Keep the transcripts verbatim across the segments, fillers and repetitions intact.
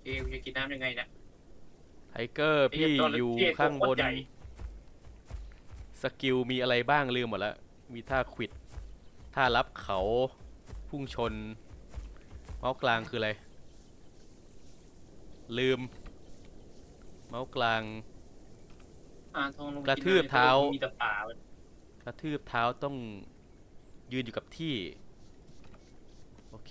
เอวจะกินน้ำยังไงเนี่ยไทเกอร์พี่อยู่ข้างบนสกิลมีอะไรบ้างลืมหมดแล้วมีท่าควิดท่ารับเขาพุ่งชนเมาส์กลางคืออะไรลืมเมาส์กลางกระทืบเท้ากระทืบเท้าต้องยืนอยู่กับที่โอเค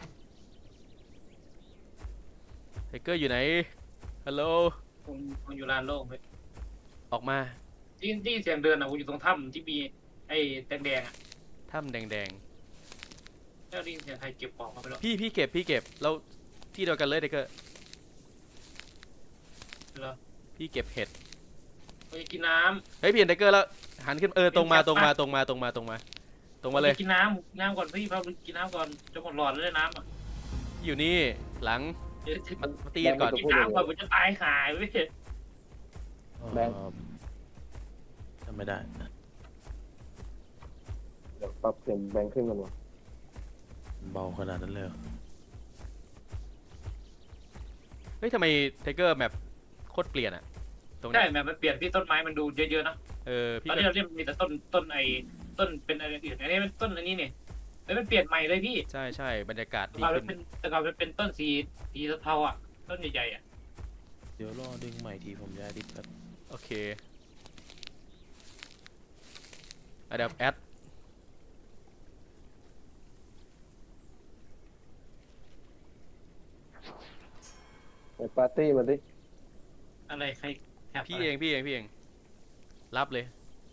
ไทเกอร์อยู่ไหนฮัลโหลผมผมอยู่ลานโล่งเลยออกมาที่ที่เสียงเดินอ่ะผมอยู่ตรงถ้ำที่มีไอ้แดงแดงอ่ะถ้ำแดงแดงเจ้าดินเสียงใครเก็บของมาไปแล้วพี่พี่เก็บพี่เก็บแล้วที่เดียวกันเลยไทเกอร์เหรอพี่เก็บเห็ดไปกินน้ำเฮ้ยพี่เห็นไทเกอร์แล้วหันขึ้นเออตรงมาตรงมาตรงมาตรงมาตรงมาตรงมาเลยกินน้ำน้ำก่อนพี่พาไปกินน้ำก่อนจะหมดหลอดเลยน้ำอ่ะอยู่นี่หลังมาตีกันก่อนกินน้ำก่อนผมจะตายหายเว้ยแบงทำไม่ได้เดี๋ยวปรับเสียงแบงขึ้นกันวะเบาขนาดนั้นเลยเฮ้ยทำไมไทเกอร์แบบโคตรเปลี่ยนอะตรงนี้ใช่แบบมันเปลี่ยนพี่ต้นไม้มันดูเยอะๆนะเออพี่ตอนนี้เราเรียกมีแต่ต้นต้นไอ้ต้นเป็นอะไรอื่นอันนี้เป็นต้นอันนี้เนี่ยแล้วมันเปลี่ยนใหม่เลยพี่ใช่ใช่บรรยากาศดีขึ้นแต่ก่อนมันเป็นต้นสีสีเทาอ่ะต้นใหญ่ๆอ่ะเดี๋ยวรอดึงใหม่ทีผมย้ายดิสครับโอเคอะเดี๋ยวแอดไปปาร์ตี้มาดิอะไรใครพี่เองพี่เองพี่เองรับเลย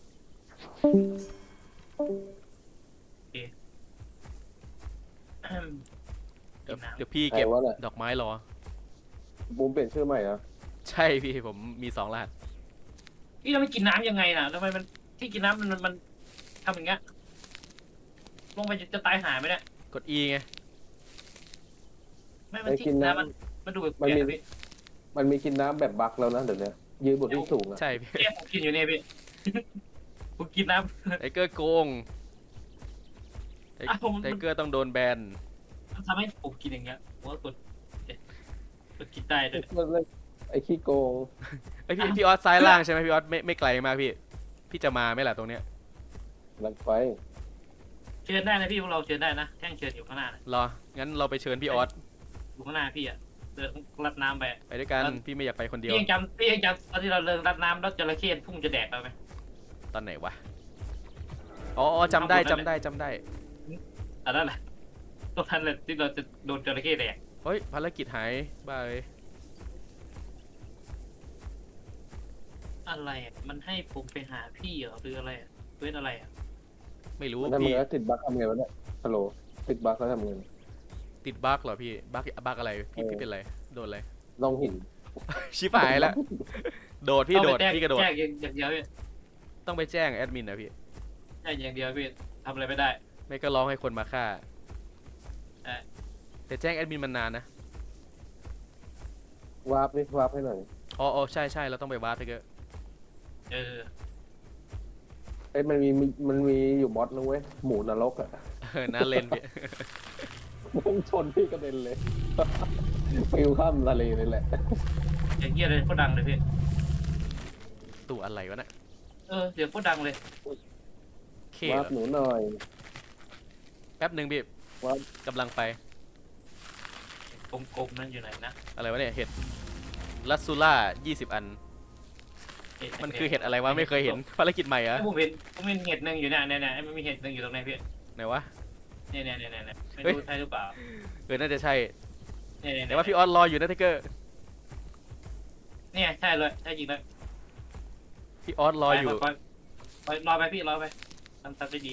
เดี๋ยวเดี๋ยวพี่เก็บดอกไม้รอบูมเปลี่ยนชื่อใหม่เหรอใช่พี่ผมมีสองรหัสพี่เราไม่กินน้ำยังไงน่ะทำไมมันที่กินน้ำมันมันทำอย่างเงี้ยลงไปจะตายหายไหมเนี่ยกด E ไงไม่มันกินน้ำมันมันดูแบบมันมีมันมีกินน้ำแบบบักแล้วนะเดี๋ยวนี้ยืนบนที่สูงอ่ะใช่พี่ผมกินอยู่เนี่ยพี่ผมกินน้ำไทเกอร์โกงไทเกอร์ต้องโดนแบนทำให้ผมกินอย่างเงี้ยผมก็กดกดกินได้เลยไอ้ขี้โกงไอพี่พี่ออสซ้ายล่างใช่ไหมพี่ออสไม่ไม่ไกลมากพี่พี่จะมาไหมล่ะตรงเนี้ยลังไฟเชิญได้นะพี่พวกเราเชิญได้นะแท่งเชิญอยู่ข้างหน้ารองั้นเราไปเชิญพี่ออสอยู่ข้างหน้าพี่อ่ะเดินรับน้ำไปไปด้วยกันพี่ไม่อยากไปคนเดียวพี่ยังจำพี่ยังจำตอนที่เราเดินรับน้ำแล้วจระเข้พุ่งจะแดกเราไหมตอนไหนวะอ๋อจำได้จำได้จำได้อันนั้นแหละตรงนั้นแหละที่เราจะโดนจระเข้แดกเฮ้ยภารกิจหายบ้าเลยอะไรมันให้ผมไปหาพี่เหรอหรืออะไรเว้นอะไรอ่ะไม่รู้พี่ติดบั๊กทำไงวะเนี่ยฮัลโหลติดบั๊กแล้วทำไงติดบั๊กเหรอพี่บั๊กบั๊กอะไรพี่พี่เป็นอะไรโดนอะไรลองหินชิบหายแล้วโดดพี่โดดพี่กระโดดแจ้งอย่างเดียวพี่ต้องไปแจ้งแอดมินนะพี่แจ้งอย่างเดียวพี่ทำอะไรไม่ได้ไม่ก็ร้องให้คนมาฆ่าแต่แจ้งแอดมินมันนานนะวาร์ปนี่วาร์ปให้หน่อยอ๋ออ๋อใช่ใช่เราต้องไปวาร์ปไปก็เออเอ้ยมันมีมันมีอยู่มอดนึงเว้ยหมูนรกอ่ะเออน่าเล่นพี่พุ่งชนพี่กระเด็นเลยฟิวข้ามทะเลนี่แหละอย่างเงี้ยเลยโคตรดังเลยพี่ตัวอะไรวะเนี่ยเออเดี๋ยวโคตรดังเลยวาร์ปหนูหน่อยแป๊บหนึ่งพี่กำลังไปกลมๆนั่นอยู่ไหนนะอะไรวะเนี่ยเห็ดลัสซูล่ายี่สิบอันมันคือเห็ดอะไรวะไม่เคยเห็นภารกิจใหม่เหรอผมเห็นผมเห็นเห็ดหนึ่งอยู่เนี่ยเนี่ยเนี่ยมันมีเห็ดหนึ่งอยู่ตรงไหนพี่ไหนวะเนี่ยเนี่ยเนี่ยเนี่ยไม่รู้ใช่หรือเปล่าเออน่าจะใช่แต่ว่าพี่ออสรออยู่นะทิกเกอร์เนี่ยใช่เลยใช่จริงเลยพี่ออสรออยู่รอไปพี่รอไปทำทำไปดี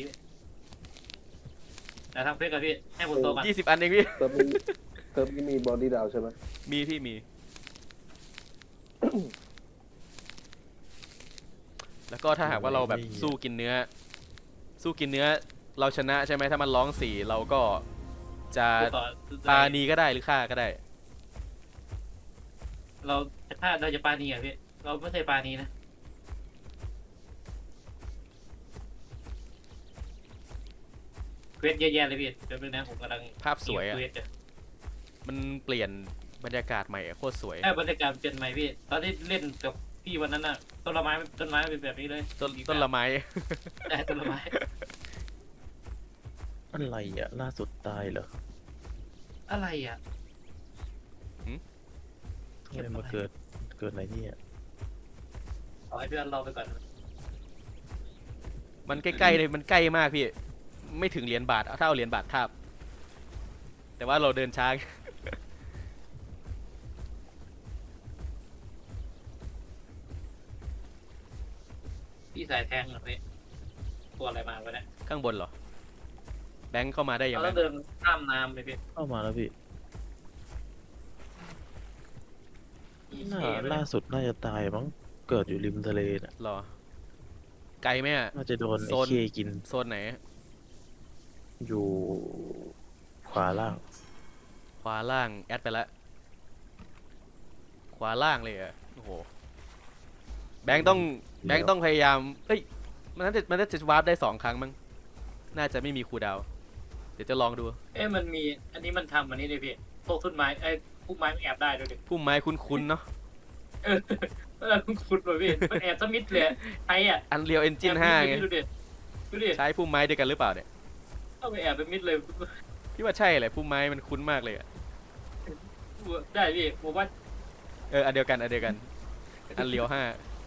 แต่ทำเพื่อกับพี่ให้ผมโตก่อนยี่สิบอันเองพี่เติมเติมมีบอดี้ดาวใช่ไหมมีพี่มีแล้วก็ถ้าหากว่าเราแบบสู้กินเนื้อสู้กินเนื้อเราชนะใช่ไหมถ้ามันร้องสี่เราก็จะปาณีก็ได้หรือฆ่าก็ได้เราถ้าเราจะปาณีอ่ะพี่เราไม่เคยปาณีนะเควสเยอะแยะเลยพี่เดี๋ยวเป็นนะผมกำลังภาพสวยอ่ะมันเปลี่ยนบรรยากาศใหม่อะโคตรสวยแค่บรรยากาศเปลี่ยนใหม่พี่ตอนที่เล่นกับพี่วันนั้นน่ะต้นไม้ต้นไม้เป็นแบบนี้เลยต้นต้นละไม้ใช่ต้นไม้อะไรอ่ะล่าสุดตายเหรออะไรอ่ะทำไมมาเกิดเกิดอะไรเนี่ยเอาให้เพื่อนเราไปก่อนมันใกล้ๆเลยมันใกล้มากพี่ ไม่ถึงเหรียญบาทเอาถ้าเอาเหรียญบาททาบแต่ว่าเราเดินช้าพี่สายแทงเหรอพี่ตัวอะไรมาวะเนี่ยข้างบนเหรอ แบงค์เข้ามาได้ยังเราไงต้องเดินข้ามน้ำไปพี่เข้ามาแล้วพี่อีน่าเคไปล่าสุดน่าจะตายมั้งเกิดอยู่ริมทะเลน่ะหรอ ไกลไหมอะน่าจะโดนโซไอ้นเคกินโซนไหนอยู่ขวาล่างขวาล่างแอดไปแล้วขวาล่างเลยอะโอ้โหแบงค์ต้องแบงค์ต้องพยายามเอ้ยมันน่าจะมันน่าจะวาร์ปได้สองครั้งมั้งน่าจะไม่มีคูลดาวน์เดี๋ยวจะลองดูเอ๊ะมันมีอันนี้มันทำอันนี้เลยพี่พวกต้นไม้ไอ้พวกไม้มันแอบได้ด้วยดิพุ่มไม้คุ้นๆเนาะเออเออคุณคุณเลยพี่มันแอบสมิธเลยไอ้อ่ะอันเรียวเอนจินห้าไงดูดิดูดิใช้พุ่มไม้ด้วยกันหรือเปล่าเนี่ยเอาไปแอบสมิธเลยพี่ว่าใช่แหละพุ่มไม้มันคุ้นมากเลยอะได้พี่ผมว่าเอออันเดียวกันอันเดียวกันอันเรียวห้า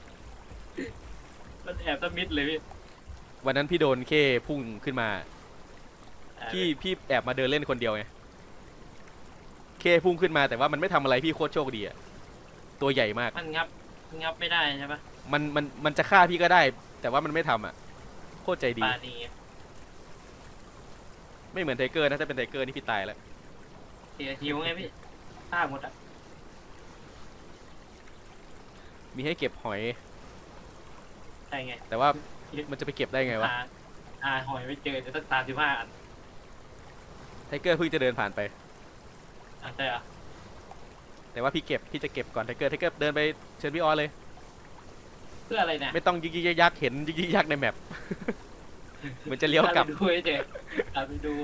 มันแอบสมิธเลยพี่วันนั้นพี่โดนเคพุ่งขึ้นมาพี่พี่แอบมาเดินเล่นคนเดียวไงเคพุ่งขึ้นมาแต่ว่ามันไม่ทำอะไรพี่โคตรโชคดีอะตัวใหญ่มากมันงับงับไม่ได้ใช่ปะมันมันมันจะฆ่าพี่ก็ได้ แต่ว่ามันไม่ทำอ่ะโคตรใจดีปานีไม่เหมือนไทเกอร์นะถ้าเป็นไทเกอร์นี่พี่ตายแล้วเสียหิวไงพี่ฆ่าหมดอ่ะมีให้เก็บหอยใช่ไงแต่ว่ามันจะไปเก็บได้ไงวะหาหาหอยไม่เจอจะต้องตามสิบห้าอันไทเกอร์เพิ่งจะเดินผ่านไปอ่ะใช่อ่ะแต่ว่าพี่เก็บพี่จะเก็บก่อนไทเกอร์ไทเกอร์เดินไปเชิญพี่ออสเลยเพื่ออะไรเนี่ยไม่ต้องยิกยิกยักยักเห็นยิกยิกยักในแมป เหมือนจะเลี้ยวกลับตามไปดูเฉยตามไปดู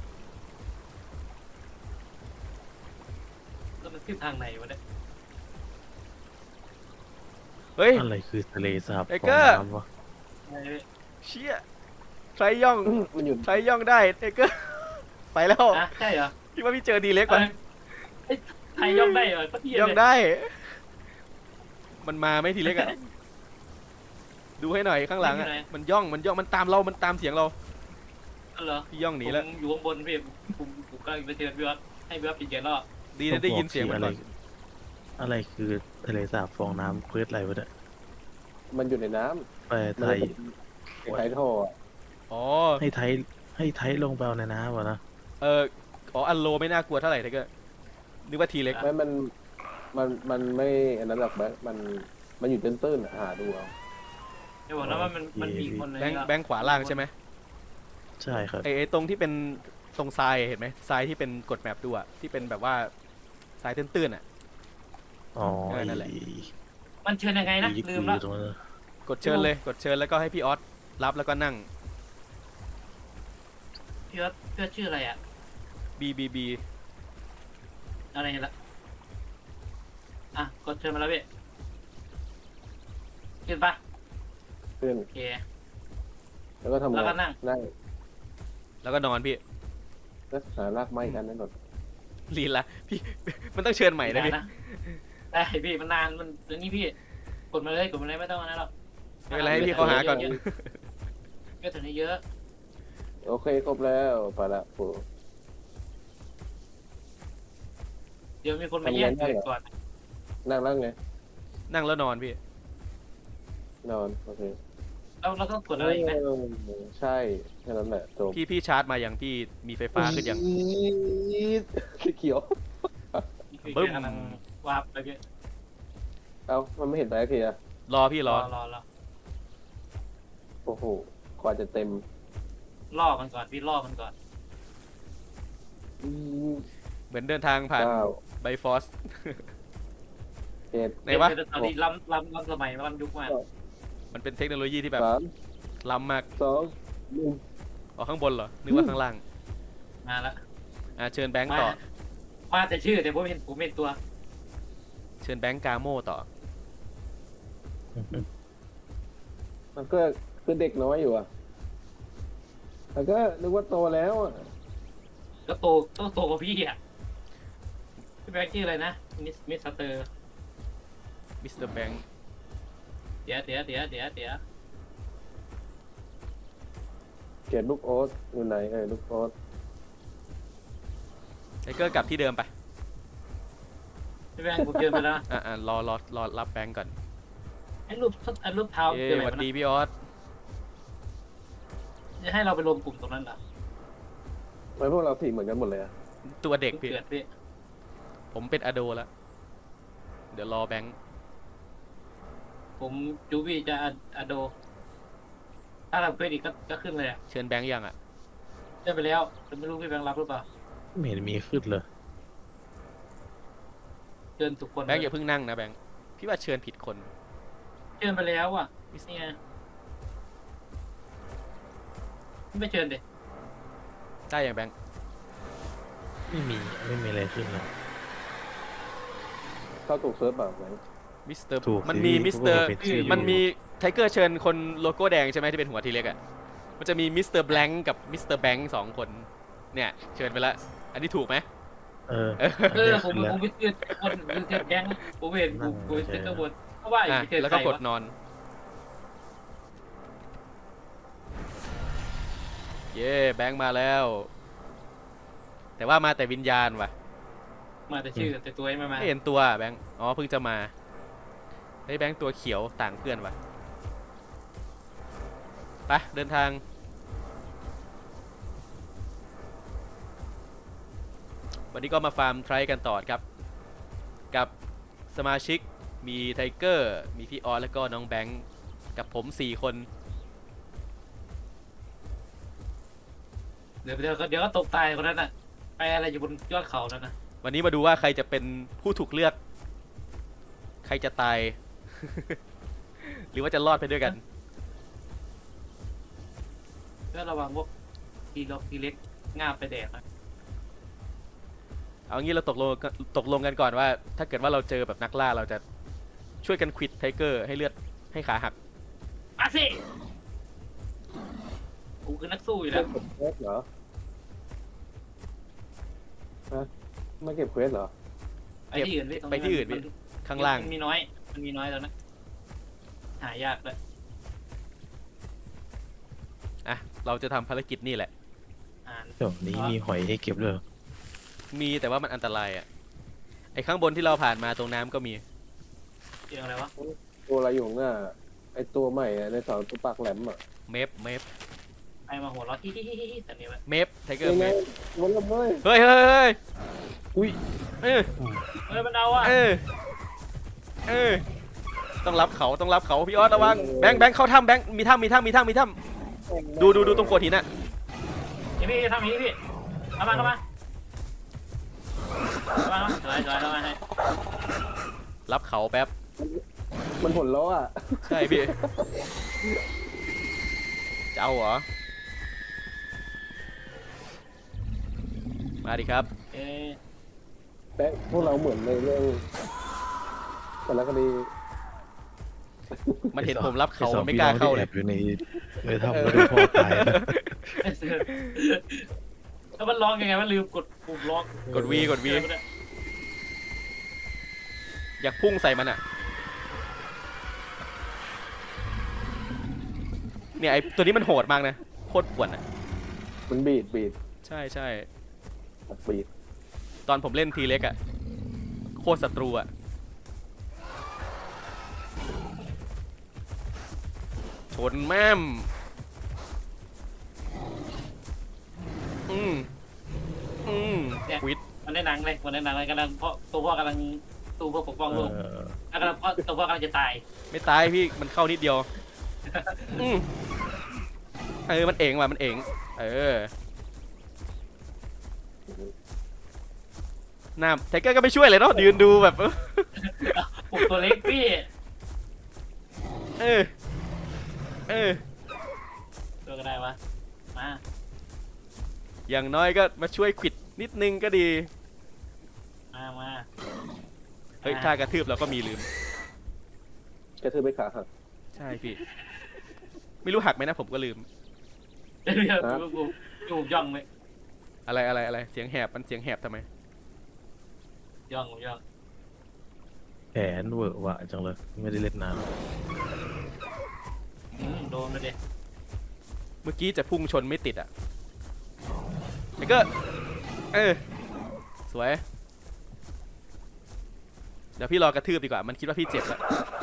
แล้วมันขึ้นทางไหนวะเนี่ยเฮ้ยอะไรคือทะเลสาบไอ้ฟอเกงอร์น้ำวะอะไรพี่เชี่ยใครย่องมันอยู่ใครย่องได้ไทเกอร์ ไปแล้วอ่ะใช่เหรอพี่ว่าพี่เจอดีเล็กกว่าเอ้ยใครย่องได้เหรอสักทีย่องเลยได้ มันมาไหม่ทีเล็กอะดูให้หน่อยข้างหลังอะมันย่องมันย่องมันตามเรา มันตามเสียงเราอ๋อเหรอพี่ย่องหนีแล้วผมอยู่ข้างบนพี่ผมผมกำลังไปเชิญพี่วัดให้พี่วัดปิดเจนรอบดีนะได้ยินเสียงมันอะไรก่อนอะไรคือทะเลสาบฟองน้ำเควสอะไรวะเนี่ยมันอยู่ในน้แปลำไทยมันไทยท่ออะอ๋อให้ไทยให้ไทยลงไปเอาในน้ำวะนะเอออ๋ออันโลไม่น่ากลัวเท่าไหร่แต่ก็นึกว่าทีเล็กไม่มันมันมันไม่อันนั้นหรอกแบงค์มันมันอยู่ตื้นๆอะหาดูเอาเดี๋ยวบอกนะว่ามันมันมีคนแบงค์แบงค์ขวาล่างใช่ไหมใช่ครับไอไอตรงที่เป็นตรงทรายเห็นไหมทรายที่เป็นกดแมปดูอะที่เป็นแบบว่าทรายตื้นๆอะอ๋อเออนั่นแหละไอ้มันเชิญยังไงนะยึกลืยืมอละตรงนั้นนะกดเชิญเลยกดเชิญแล้วก็ให้พี่ออสรับแล้วก็นั่งพี่วัดพี่วัดชื่ออะไรอ่ะ B B B อะไรละอ่ะกดเชิญมาแล้วพี่ขึ้นปะขึ้นโอเคแล้วก็ทำแล้วก็งานนั่งนั่งแล้วก็นอนพี่แล้วหารากไม้กันนั่นหมดลีนละพี่ มันต้องเชิญใหม่นะพี่ได้ได้พี่มันนานมันเดี๋ยวนี้พี่กดมาเลยกดมาเลยไม่ต้องอันนั้นหรอกไม่เป็นไรให้พี่เขาหาก่อนก็ถึงนี้เยอะโอเคครบแล้วไปละปูเดี๋ยวมีคนมาแย่งเกิดก่อนนั่งนั่งไงนั่งแล้วนอนพี่นอนโอเคแล้วเราต้องกดอะไรอีกนะเออใช่แค่นั้นแหละจบพี่พี่ชาร์จมาอย่างพี่มีไฟฟ้าขึ้นยังสีเขียวบึ้มกำลังวาร์ปไปพี่เอ้ามันไม่เห็นไปสักทีอะรอพี่รรออรอรอโอ้โหกว่าจะเต็มล่อมันก่อนพี่ล่อมันก่อนอืมเหมือนเดินทางผ่านเก้าไบฟอสเจ็ดไหนวะตอนนี้ล้ำล้ำล้ำสมัยล้ำยุคมากมันเป็นเทคโนโลยีที่แบบสามล้ำมากสองหนึ่งอ๋อข้างบนเหรอนึกว่าข้างล่างมาละอ่ะเชิญแบงค์ต่อมาแต่ชื่อแต่ผมเห็นผมเห็นตัวเชิญแบงค์กาโม่ต่อมันก็คือเด็กน้อยอยู่อ่ะแต่ก็นึกว่าโตแล้วอ่ะก็โตต้องโตกว่าพี่อ่ะพี่แบงค์ชื่ออะไรนะมิสมิสเตอร์มิสเตอร์แบงค์เดี๋ยวเดี๋ยวเดี๋ยวเดี๋ยวเดี๋ยวเขียนลูกโอ๊ตอยู่ไหนเออลูกโอ๊ตไทเกอร์กลับที่เดิมไปพี่แบงค์ผมเจอไปแล้วอ่ะอ่ะรอรอรอรับแบงค์ก่อนไอ้รูปไอ้รูปเท้าเอ้เจอไหนสวัสวะดีนะพี่ออสจะให้เราไปรวมกลุ่มตรงนั้นเหรอทำไมพวกเราสีเหมือนกันหมดเลยอ่ะตัวเด็กพี่เกิดพี่ผมเป็นอโดแล้วเดี๋ยวรอแบงค์ผมจูบี้จะอโดถ้าเราเควสอีกก็ก็ขึ้นเลยอ่ะเชิญแบงค์ยังอ่ะเจอไปแล้วแต่ไม่รู้พี่แบงค์รับหรือเปล่าไม่เห็นมีขึ้นเลยเชิญทุกคนแบงค์อย่าเพิ่งนั่งนะแบงค์พี่ว่าเชิญผิดคนเชิญไปแล้วอ่ะนี่ไงไม่เชิญเด็ได้อย่างแบงค์ไม่มีไม่มีอะไรขึ้นเลยเข้าถูกเซิร์ฟแบบไหนมิสเตอร์ถูกมันมีสิมิสเตอร์เขาบอกว่าเป็นชื่อมันมีไทเกอร์เชิญคนโลโก้แดงใช่ไหมที่เป็นหัวทีเล็กอ่ะมันจะมีมิสเตอร์แบงค์กับมิสเตอร์แบงค์สองคนเนี่ยเชิญไปละอันนี้ถูกไหมเออเออผมขึ้นแล้วผมไปเชิญคนผมเชิญแบงค์ผมเห็นผมผมเชิญข้างบนเพราะว่าอย่าอ่ะไปเชิญแล้วใคก็รกดวะนอน เย้แบงค์มาแล้ว แต่ว่ามาแต่วิญญาณว่ะมาแต่ชื่อแต่ตัวไม่มาไม่เห็นตัวแบงค์อ๋อเพิ่งจะมาไอ้ยแบงค์ตัวเขียวต่างเพื่อนว่ะไปเดินทางวันนี้ก็มาฟาร์มไทรกันต่อครับกับสมาชิกมีไทเกอร์มีพี่ออสแล้วก็น้องแบงค์กับผมสี่คนเดี๋ยวเดี๋ยวก็เดี๋ยวก็ตกตายคนนั้นน่ะไปอะไรอยู่บนยอดเขานั่นนะวันนี้มาดูว่าใครจะเป็นผู้ถูกเลือก ใครจะตาย หรือว่าจะรอดไปด้วยกันก็ระวังพวกทีล็อกทีเล็กงาบไปแดกนะเอางี้เราตกลงตกลงกันก่อนว่า ถ้าเกิดว่าเราเจอแบบนักล่าเราจะช่วยกันควิดไทเกอร์ให้เลือดให้ขาหักมาสิกูคือนักสู้อยู่เก็แล้บวเควสเหรอฮะไม่เก็บเควสเหรอไปที่อื่นพี่ตรงไปที่อื่นพี่มัข้างล่างมันมีน้อย มันมีน้อยแล้วนะหายากเลยอ่ะเราจะทำภารกิจนี่แหละอ่านเดี๋ยวนี้มีหอยให้เก็บเลยมีแต่ว่ามันอันตรายอ่ะไอ้ข้างบนที่เราผ่านมาตรงน้ำก็มีเรื่องอะไรวะตัวอะไรอยู่ข้างหน้าไอตัวใหม่อะในเสาตัวปากแหลมอ่ะเมฟเมฟไอมาหัวเราะที่ที่ที่ที่แต่เนี่ยมันเมฟไทเกอร์ยังเมไงฟวนลำเลยเฮ้ยเฮ้ยเฮ้ยอุ้ยเออเฮ้ยมันเอาอ่ะเออเออต้องรับเขาต้องรับเขาพี่ออสระวังแบงค์แบงค์เข้าถ้ำแบงค์มีถ้ำมีถ้ำมีถ้ำมีถ้ำดูดูดูตรงโขดหินน่ะเดี๋ยวพี่ทำอย่างนี้พี่เอามาเข้ามาเอามาเอามาจอยจอยเข้ามาให้รับเขาแป๊บมันผลล้ออ่ะใช่พี่จะเอาเหรอมาดิครับเอ๊ะแต่พวกเราเหมือนในเรื่องแต่ละคดีมันเห็นผมรับเขาไอ้สองไม่กล้าเข้าพี่เลน้อย ที่แอบอยู่ในในถ้ำแล้วโดนพ่อตายนะแล้วมันร้องยังไงมันลืมกดปุ่มร้องกดวีกดวีอยากพุ่งใส่มันอ่ะเนี่ยไอตัวนี้มันโหดมากนะโคตรป่วนอ่ะมันบีดบีดใช่ใช่บีดตอนผมเล่นทีเล็กอ่ะโคตรศัตรูอ่ะชนแม่มอืมอืมควิดมันได้หนังเลยมันได้หนังเลยกำลังเพราะตัวพ่อกำลังตู้เพื่อปกป้องโลกเออแล้วกำลังเพราะตัวพ่อกำลังจะตายไม่ตายพี่มันเข้านิดเดียวอืมเออมันเองว่ะมันเองเออน้ำไทเกอร์ก็ไม่ช่วยเลยเนาะยืนดูแบบปลุกตัวเล็กพี่เออเออตัวก็ได้วะมาอย่างน้อยก็มาช่วยขวิดนิดนึงก็ดีมามาเฮ้ยถ้ากระทืบเราก็มีลืมกระทืบไปขาหักใช่พี่ ไม่รู้หักไหมนะผมก็ลืมเดี๋ยวกูกูกูย่องไหมอะไรอะไรอะไรเสียงแหบมันเสียงแหบทำไมย่องย่องแขนเวอร์วะจังเลยไม่ได้เล่นน้อืมโดนเลยเด็เมื่อกี้จะพุ่งชนไม่ติดอ่ะไทเกอร์เออสวยเดี๋ยวพี่รอกระทืบดีกว่ามันคิดว่าพี่เจ็บแล้ว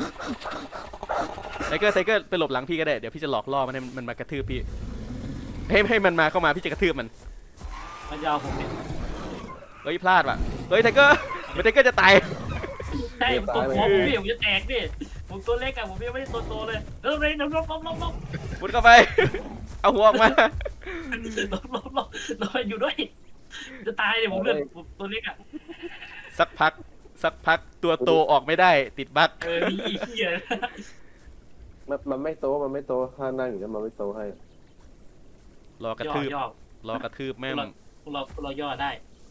ไทเกอร์ไทเกอร์ไปหลบหลังพี่ก็ได้เดี๋ยวพี่จะหลอกล่อมันให้มันมากระทืบพี่ให้ให้มันมาเข้ามาพี่จะกระทืบมันมันยาวผมเนี่ยเฮ้ยพลาดว่ะเฮ้ยไทเกอร์ไทเกอร์จะตายใช่ผมตัวหัวผมพี่ผมจะแตกดิผมตัวเล็กอะผมยังไม่ได้ตัวโตเลยเริ่มเลยล้มล้มล้มล้มล้มมุดเข้าไป เอาหัวออกมาล้มล้มล้มล้มอยู่ด้วยจะตายเลยผมเลือดผมตัวเล็กอะสักพักสักพักตัวโตออกไม่ได้ติดบั๊กเออมีอีเหี้ยมันมันไม่โตมันไม่โตถ้านั่งอยู่แล้วมันไม่โตให้รอกระย่อทืบย่อรอกระทืบแม่มพวกเราพวกเราย่อได้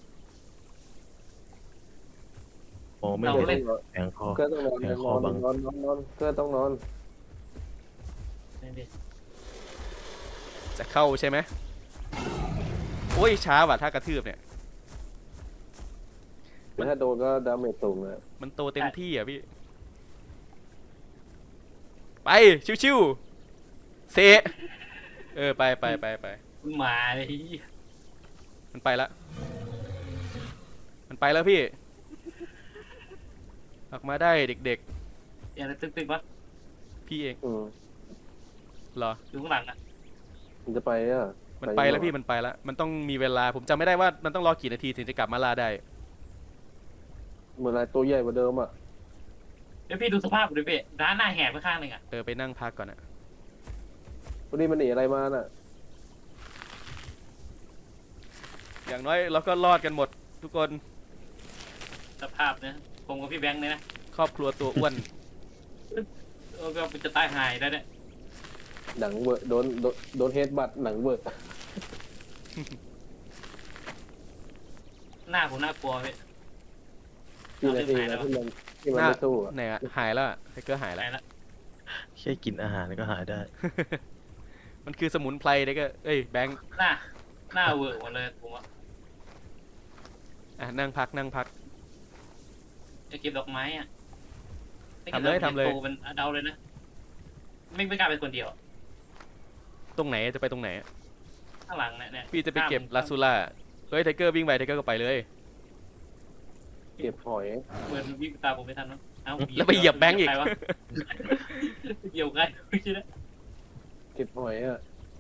ำโอ้ไม่เราได้เล่นแขงคอก็ต้องนอนแขนนคออน บังนอนนอนนอนก็ต้องนอนจะเข้าใช่ไหมโอ้ยช้าว่ะถ้ากระทืบเนี่ยถ้าโดนก็ดาเมจสูงนะมันโตเต็มที่อ่ะพี่ ไป ชิวๆเซะเออ ไปไปไปไปคุณหมาเลยมันไปละมันไปแล้วพี่ ออกมาได้เด็กอย่างไรตึ๊กตึ๊กวะๆ พี่เองอืมเหรออยู่ข้างหลังอะมันจะไปอ่ะมันไปแล้วพี่มันไปแล้วมันต้องมีเวลาผมจำไม่ได้ว่ามันต้องรอกี่นาทีถึงจะกลับมาล่าได้เหมือนอะไรตัวใหญ่กว่าเดิมอ่ะเดี๋ยวพี่ดูสภาพดูพี่ร้านหน้าแหกไปข้างหนึ่งอะเออไปนั่งพักก่อนอะวันนี้มันหนีอะไรมาน่ะอย่างน้อยเราก็รอดกันหมดทุกคนสภาพเนี่ยผมกับพี่แบงค์เนี่ยนะครอบครัวตัวอ้วนเออก็จะตายหายได้เนี่ยหนังเวอร์โดนโดนโดนเฮดบัตหนังเวอร์หน้าผมน่ากลัวพี่ที่นาทีนะที่มันที่มันไม่สู้อ่ะไหนอะหายแล้วอะไทเกอร์หายไปแล้วละแค่กินอาหารก็หายได้มันคือสมุนไพรไทเกอร์เอ้ยแบงค์หน้าหน้าเวอร์หมดเลยผมว่าอ่ะนั่งพักนั่งพักจะเก็บดอกไม้อะทำเลยทำเลยโตเป็นเดาเลยนะไม่ไม่กล้าเป็นคนเดียวตรงไหนจะไปตรงไหนข้างหลังเนี่ยเนี่ยพี่จะไปเก็บลาซูล่าเฮ้ยไทเกอร์วิ่งไปไทเกอร์ก็ไปเลยเก็บหอยเหมือนวิ่งตามผมไม่ทันนะเอ้าแล้วไปเหยียบแบงค์อีกใครวะเหยียบใครไม่ใช่นะเก็บหอยอ่ะ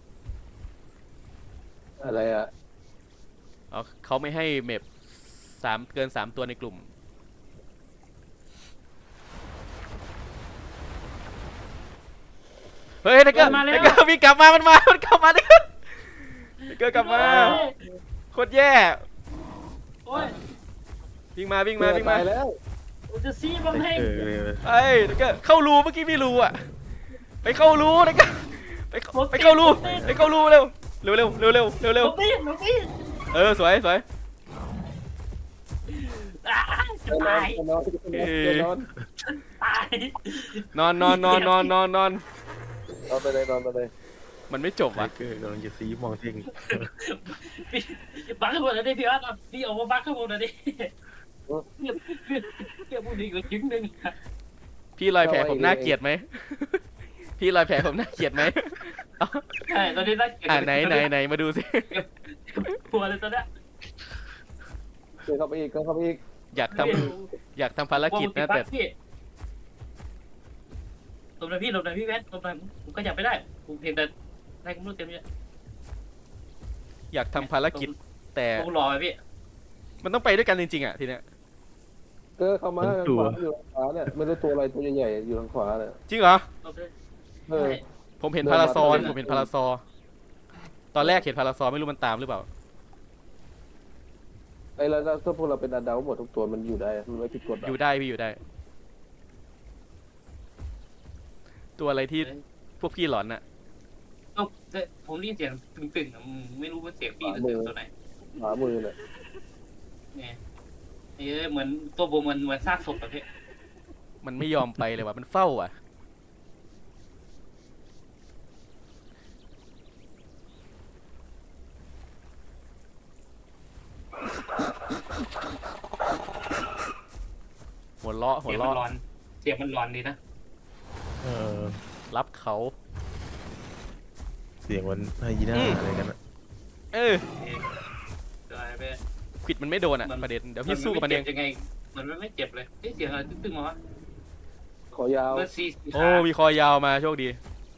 อะไรอ่ะอ๋อเขาไม่ให้เมปสามเกินสามตัวในกลุ่มเฮ้ยไทเกอร์ไทเกอร์วิ่งกลับมามันมามันกลับมาไทเกอร์ไทเกอร์กลับมาโคตรแย่โอ้ยวิ่งมาวิ่งมาวิ่งมาตายแล้วผมจะซีบังให้เออไอ้ไทเกอร์เข้ารูเมื่อกี้ไม่รูอ่ะไปเข้ารูไทเกอร์ไปเข้าไปเข้ารูไปเข้ารูเร็วเร็วเร็วเร็วเร็วเร็วเร็วลงตีนลงตีนเออสวยสวยอ่าจะนอตาน ยนอนนอนตายนอนนอนนอนนอนนอนนอนนอนไปเลยนอนไปเลยมันไม่จบไทว่ะเกอร์กำลังจะซีมองเท่งพี่บักข้างบนนะดิพี่ออสพี่ออกมาบักข้างบนนะดิเกี่ยวเกี่ยวพูดดีกว่าจึงหนึ่งพี่รอยแผลผมน่าเกลียดไหม พี่รอยแผลผมน่าเกลียดไหมเอาใช่ตอนนี้น่าเกลียดอ่าไหนไหนไหนมาดูสิกลัวเลยตอนนี้เดินเข้าไปอีกเดินเข้าไปอีกอยากทำอยากทำภารกิจนะแต่พี่หลบหน่อยพี่หลบหน่อยพี่แวทหลบหน่อยผมก็อยากไปได้ผมเพียงแต่ในกลุ่มเต็มเนี่ยอยากทำภารกิจแต่ผมรอพี่มันต้องไปด้วยกันจริงๆอ่ะทีเนี้ยเก็เข้ามาทางขวาอยู่ทางขวาเนี่ยไม่รู้ตัวอะไรตัวใหญ่ๆอยู่ทางขวาเนี่ยจริงเหรอเออผมเห็นพาราซอนผมเห็นพาราซอตอนแรกเห็นพาราซอไม่รู้มันตามหรือเปล่าไอ้แล้วถ้าพวกเราเป็นอดัลหมดทุกตัวมันอยู่ได้มันไม่ผิดกฎอยู่ได้พี่อยู่ได้ ตัวอะไรที่พวกพี่หลอนน่ะผมได้ยินเสียงตึงๆไม่รู้ว่าเสียงพี่หรือเสียงตัวไหนขวามือเนี่ยเนี่ยเอ้ยเหมือนตัวบูมเหมือนเหมือนซากศพแบบนี้มันไม่ยอมไปเลยว่ะมันเฝ้าอ่ะหัวเราะหัเสีวยงมันเราะร้อนเสียงมันร้อนดีนะเออรับเขาเสียงมันไฮยีน่าอะไรกันอะเออเดี๋ยวไปควิดมันไม่โดนอ่ะประเด็นเดี๋ยวพี่สู้กับมันเองยังไงมันไม่เจ็บเลยเฮ้ยเสียงอะไรตึ้งๆมาวะขอยาวเบอร์สี่โอ้มีคอยาวมาโชคดี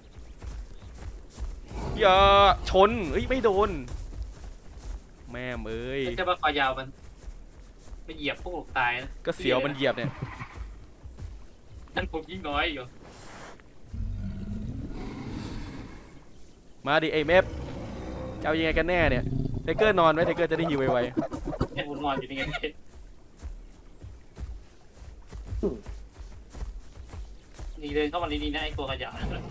อย่าชนเอ้ยไม่โดนแม่มเอ้ยจะมาคอยาวมันไปเหยียบพวกตายนะก็เสียวมันเหยียบเนี่ยนั่นผมยิ่งน้อยอยู่มาดิไอ้เมฟจะเอายังไงกันแน่เนี่ยไทเกอร์นอนไว้ไทเกอร์จะได้ฮิวไวไอ้ผมนอนอยู่นี่ไงนี่เดินเข้ามาดีๆนะไอ้ตัวขยะนั่นเลย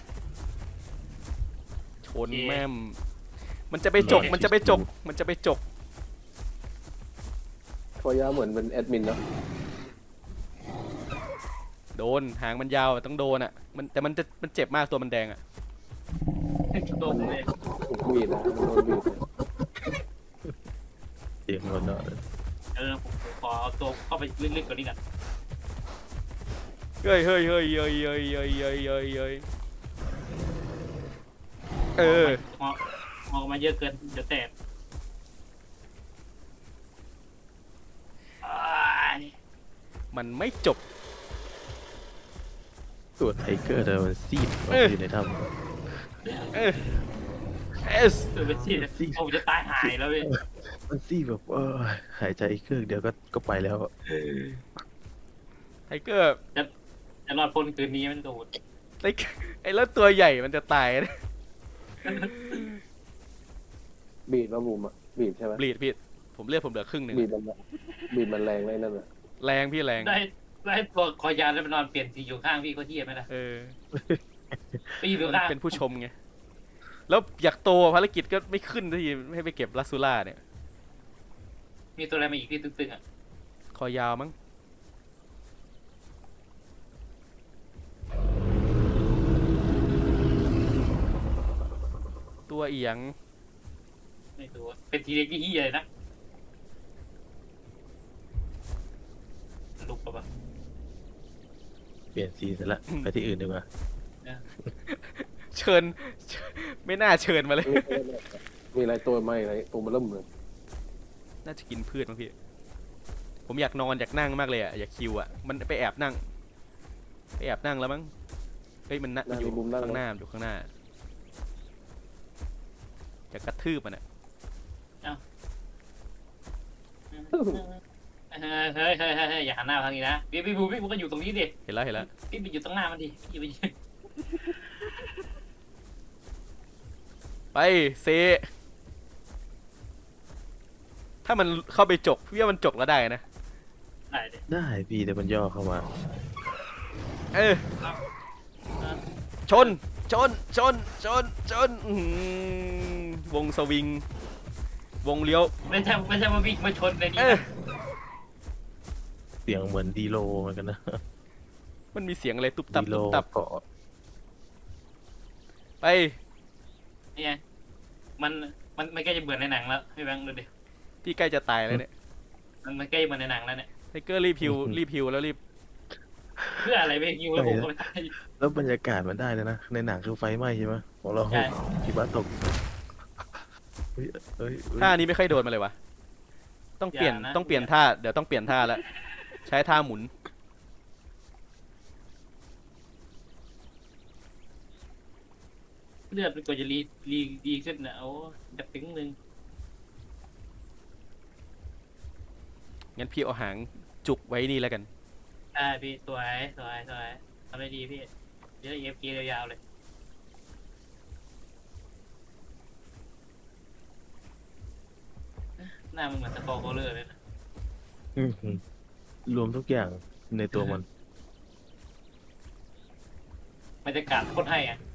ๆชนแม่มมันจะไปจกมันจะไปจกมันจะไปจกขอยาวเหมือนเป็นแอดมินเนาะโดนหางมันยาวอะต้องโดนอ่ะมันแต่มันจะมันเจ็บมากตัวมันแดงอ่ะโดนเลยถูกบีดนะมันโดนบีดนะเสียงมันเนาะเออผมขอเอาตัวเข้าไปลึกๆกว่านี้ก่อนเฮ้ยเฮ้ยเฮ้ยเฮ้ยเฮ้ยเฮ้ยเฮ้ยเฮ้ยเฮ้ยเออมองมองมาเยอะเกินเดี๋ยวแตกมันไม่จบตัวไทเกอร์แต่มันซีดเอออยู่ในถ้เออเอสเออเป็นที่ผมจะตายหายแล้วเว้ยำมันซีดแบบเออหายใจเครื่องเดียวก็ก็ไปแล้วอะไทเกอร์จะรอดพ้นคืนนี้มันโดดไอ้ไอ้แล้วตัวใหญ่มันจะตายนะบีดมาบุมอ่ะบีดใช่ไหมบลีดพี่ผมเลือดผมเหลือครึ่งหนึ่งบีดมันบีดมันแรงเลยนั่นแหละแรงพี่แรงได้ได้ตัวคอยาวแล้วไปนอนเปลี่ยนสีอยู่ข้างพี่ก็เทียบไหมล่ะเออไปอยู่ข้างเป็นผู้ชมไงแล้วอยากโตภารกิจก็ไม่ขึ้นสักทีให้ไปเก็บลาซูล่าเนี่ยมีตัวอะไรมาอีกที่ตึงๆอ่ะคอยาวมั้งตัวเอียงไม่ตัวเป็นทีเล็กที่เฮียเลยนะลุกปะปะเปลี่ยนซีเสร็จละไปที่อื่นดีกว่าเชิญเชิญไม่น่าเชิญมาเลยมีอะไรตัวไหมอะไรตัวมันเริ่มเลยน่าจะกินพืชมั้งพี่ ผมอยากนอนอยากนั่งมากเลยอ่ะอยากคิวอ่ะมันไปแอบนั่งไปแอบนั่งแล้วมั้งเฮ้ยมันน่ะมันอยู่ข้างหน้ามันอยู่ข้างหน้าจะกระทืบมันอ่ะเฮ้ยเฮ้ยเฮ้ยเฮ้ยอย่าหันหน้าทางนี้นะพี่พี่บูพี่บูก็อยู่ตรงนี้ดิเห็นแล้วเห็นแล้วพี่ไปอยู่ตรงหน้ามันดิพี่ไปยืนไปเซถ้ามันเข้าไปจกพี่ว่ามันจกแล้วได้นะได้ดิได้พี่แต่มันย่อเข้ามาเออชนชนชนชนชนอื้อหือวงสวิง วงเลี้ยวไม่ใช่ไม่ใช่มาวิ่งมาชนในนี้เออนะเสียงเหมือนดีโลเหมือนกันนะมันมีเสียงอะไรตุบตับดีโลตุบตับเกาะไปนี่ไงมันมันมันใกล้จะเบื่อในหนังแล้วพี่แบงค์ดูดิพี่ใกล้จะตายแล้วเนี่ยมันมันใกล้เหมือนในหนังแล้วเนี่ยไทเกอร์รีบฮิวรีบฮิวแล้วรีบเพื่ออะไรไม่ยิวแล้วผมก็ไม่ได้แล้วบรรยากาศมันได้เลยนะในหนังคือไฟไหม้ใช่ไหมของเราใช่หิมะตกเฮ้ยเฮ้ยเฮ้ยท่านี้ไม่ค่อยโดนมาเลยวะต้องเปลี่ยนต้องเปลี่ยนท่าเดี๋ยวต้องเปลี่ยนท่าแล้วใช้ท่าหมุนเลือดมันกว่าจะรีรีดีขึ้นนะโอ้จะถึงหนึ่งงั้นพี่เอาหางจุกไว้นี่แล้วกันได้พี่สวยสวยสวยทำได้ดีพี่เดี๋ยวเอฟกียาวๆเลยหน้ามันเหมือนสกอร์โคเลอร์เลยนะอื้อหือรวมทุกอย่างในตัวมันบรรยากาศโคตรให้อ่ะ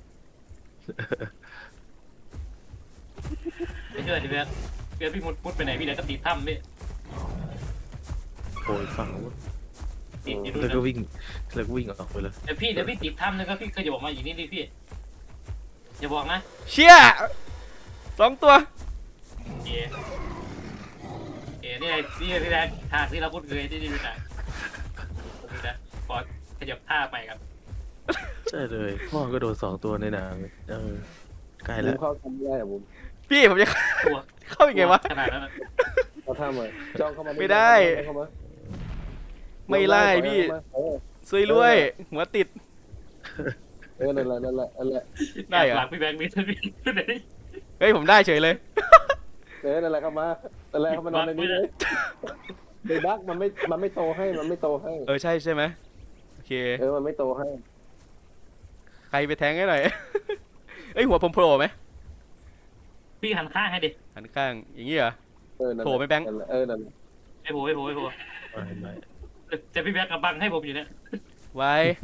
ไปช่วยดิเพื่อนเพื่อนพี่มุดมุดไปไหนพี่เดี๋ยวก็ติดถ้ำพี่ล่อีกฝั่งนู้นติดอยู่แล้วก็ด้วยวิ่งแล้วก็วิ่งออกไปเลยเดี๋ยวพี่เดี๋ยวพี่ติดถ้ำนึงก็พี่เคยจะบอกมาอยู่นี่ดิพี่อย่าบอกนะเชี่ยสองตัวเอ๋เอ๋นี่ไงนี่ที่แรกทางที่เราพูดเคยที่นี่นะนี่นะขอขยับท่าไปครับใช่เลยพ่อก็โดนสองตัวในหนังเออใกล้ผแล้วมเข้าทำไม่ได้อะผมพี่ผมจะตัวเข้ายังไงวะขนาดนั้นนะเขาทำมาจ้องเข้ามาไม่ได้เข้ามาไม่ไล่พี่เออซุยรวยหัวติดเออนั่นแหละนั่นแหละนั่นแหละได้เหรอหลังพี่แบงค์มีท่านพี่ท่านไหนเฮ้ยผมได้เฉยเลยเออนั่นแหละเข้ามานั่นแหละเข้ามานอนในนี้เลยเดบักมันไม่มันไม่โตให้มันไม่โตให้เออใช่ใช่ไหมโอเคเออมันไม่โตให้ใครไปแทงให้หน่อย เอ้ยหัวผมโผล่ไหมพี่หันข้างให้ดิหันข้างอย่างนี้เหรอเออนั่นโผล่ไหมแบงค์นั่นหละเออนั่นแหละไอ้โผล่ไอ้โผล่ไอ้โผล่ไม่ไม่แต่พี่แบงค์กับบังให้ผมอยู่เนี่ยไว้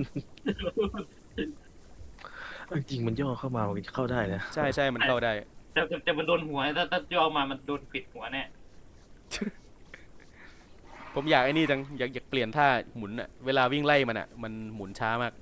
จริงมันย่อเข้ามามันเข้าได้นะใช่ใช่มันเข้าได้แต่แต่แต่มันโดนหัวถ้าถ้าย่อมามันโดนปิดหัวแน่ผมอยากไอ้นี่จังอยากอยากเปลี่ยนท่าหมุนอะเวลาวิ่งไล่มันอะมันหมุนช้ามาก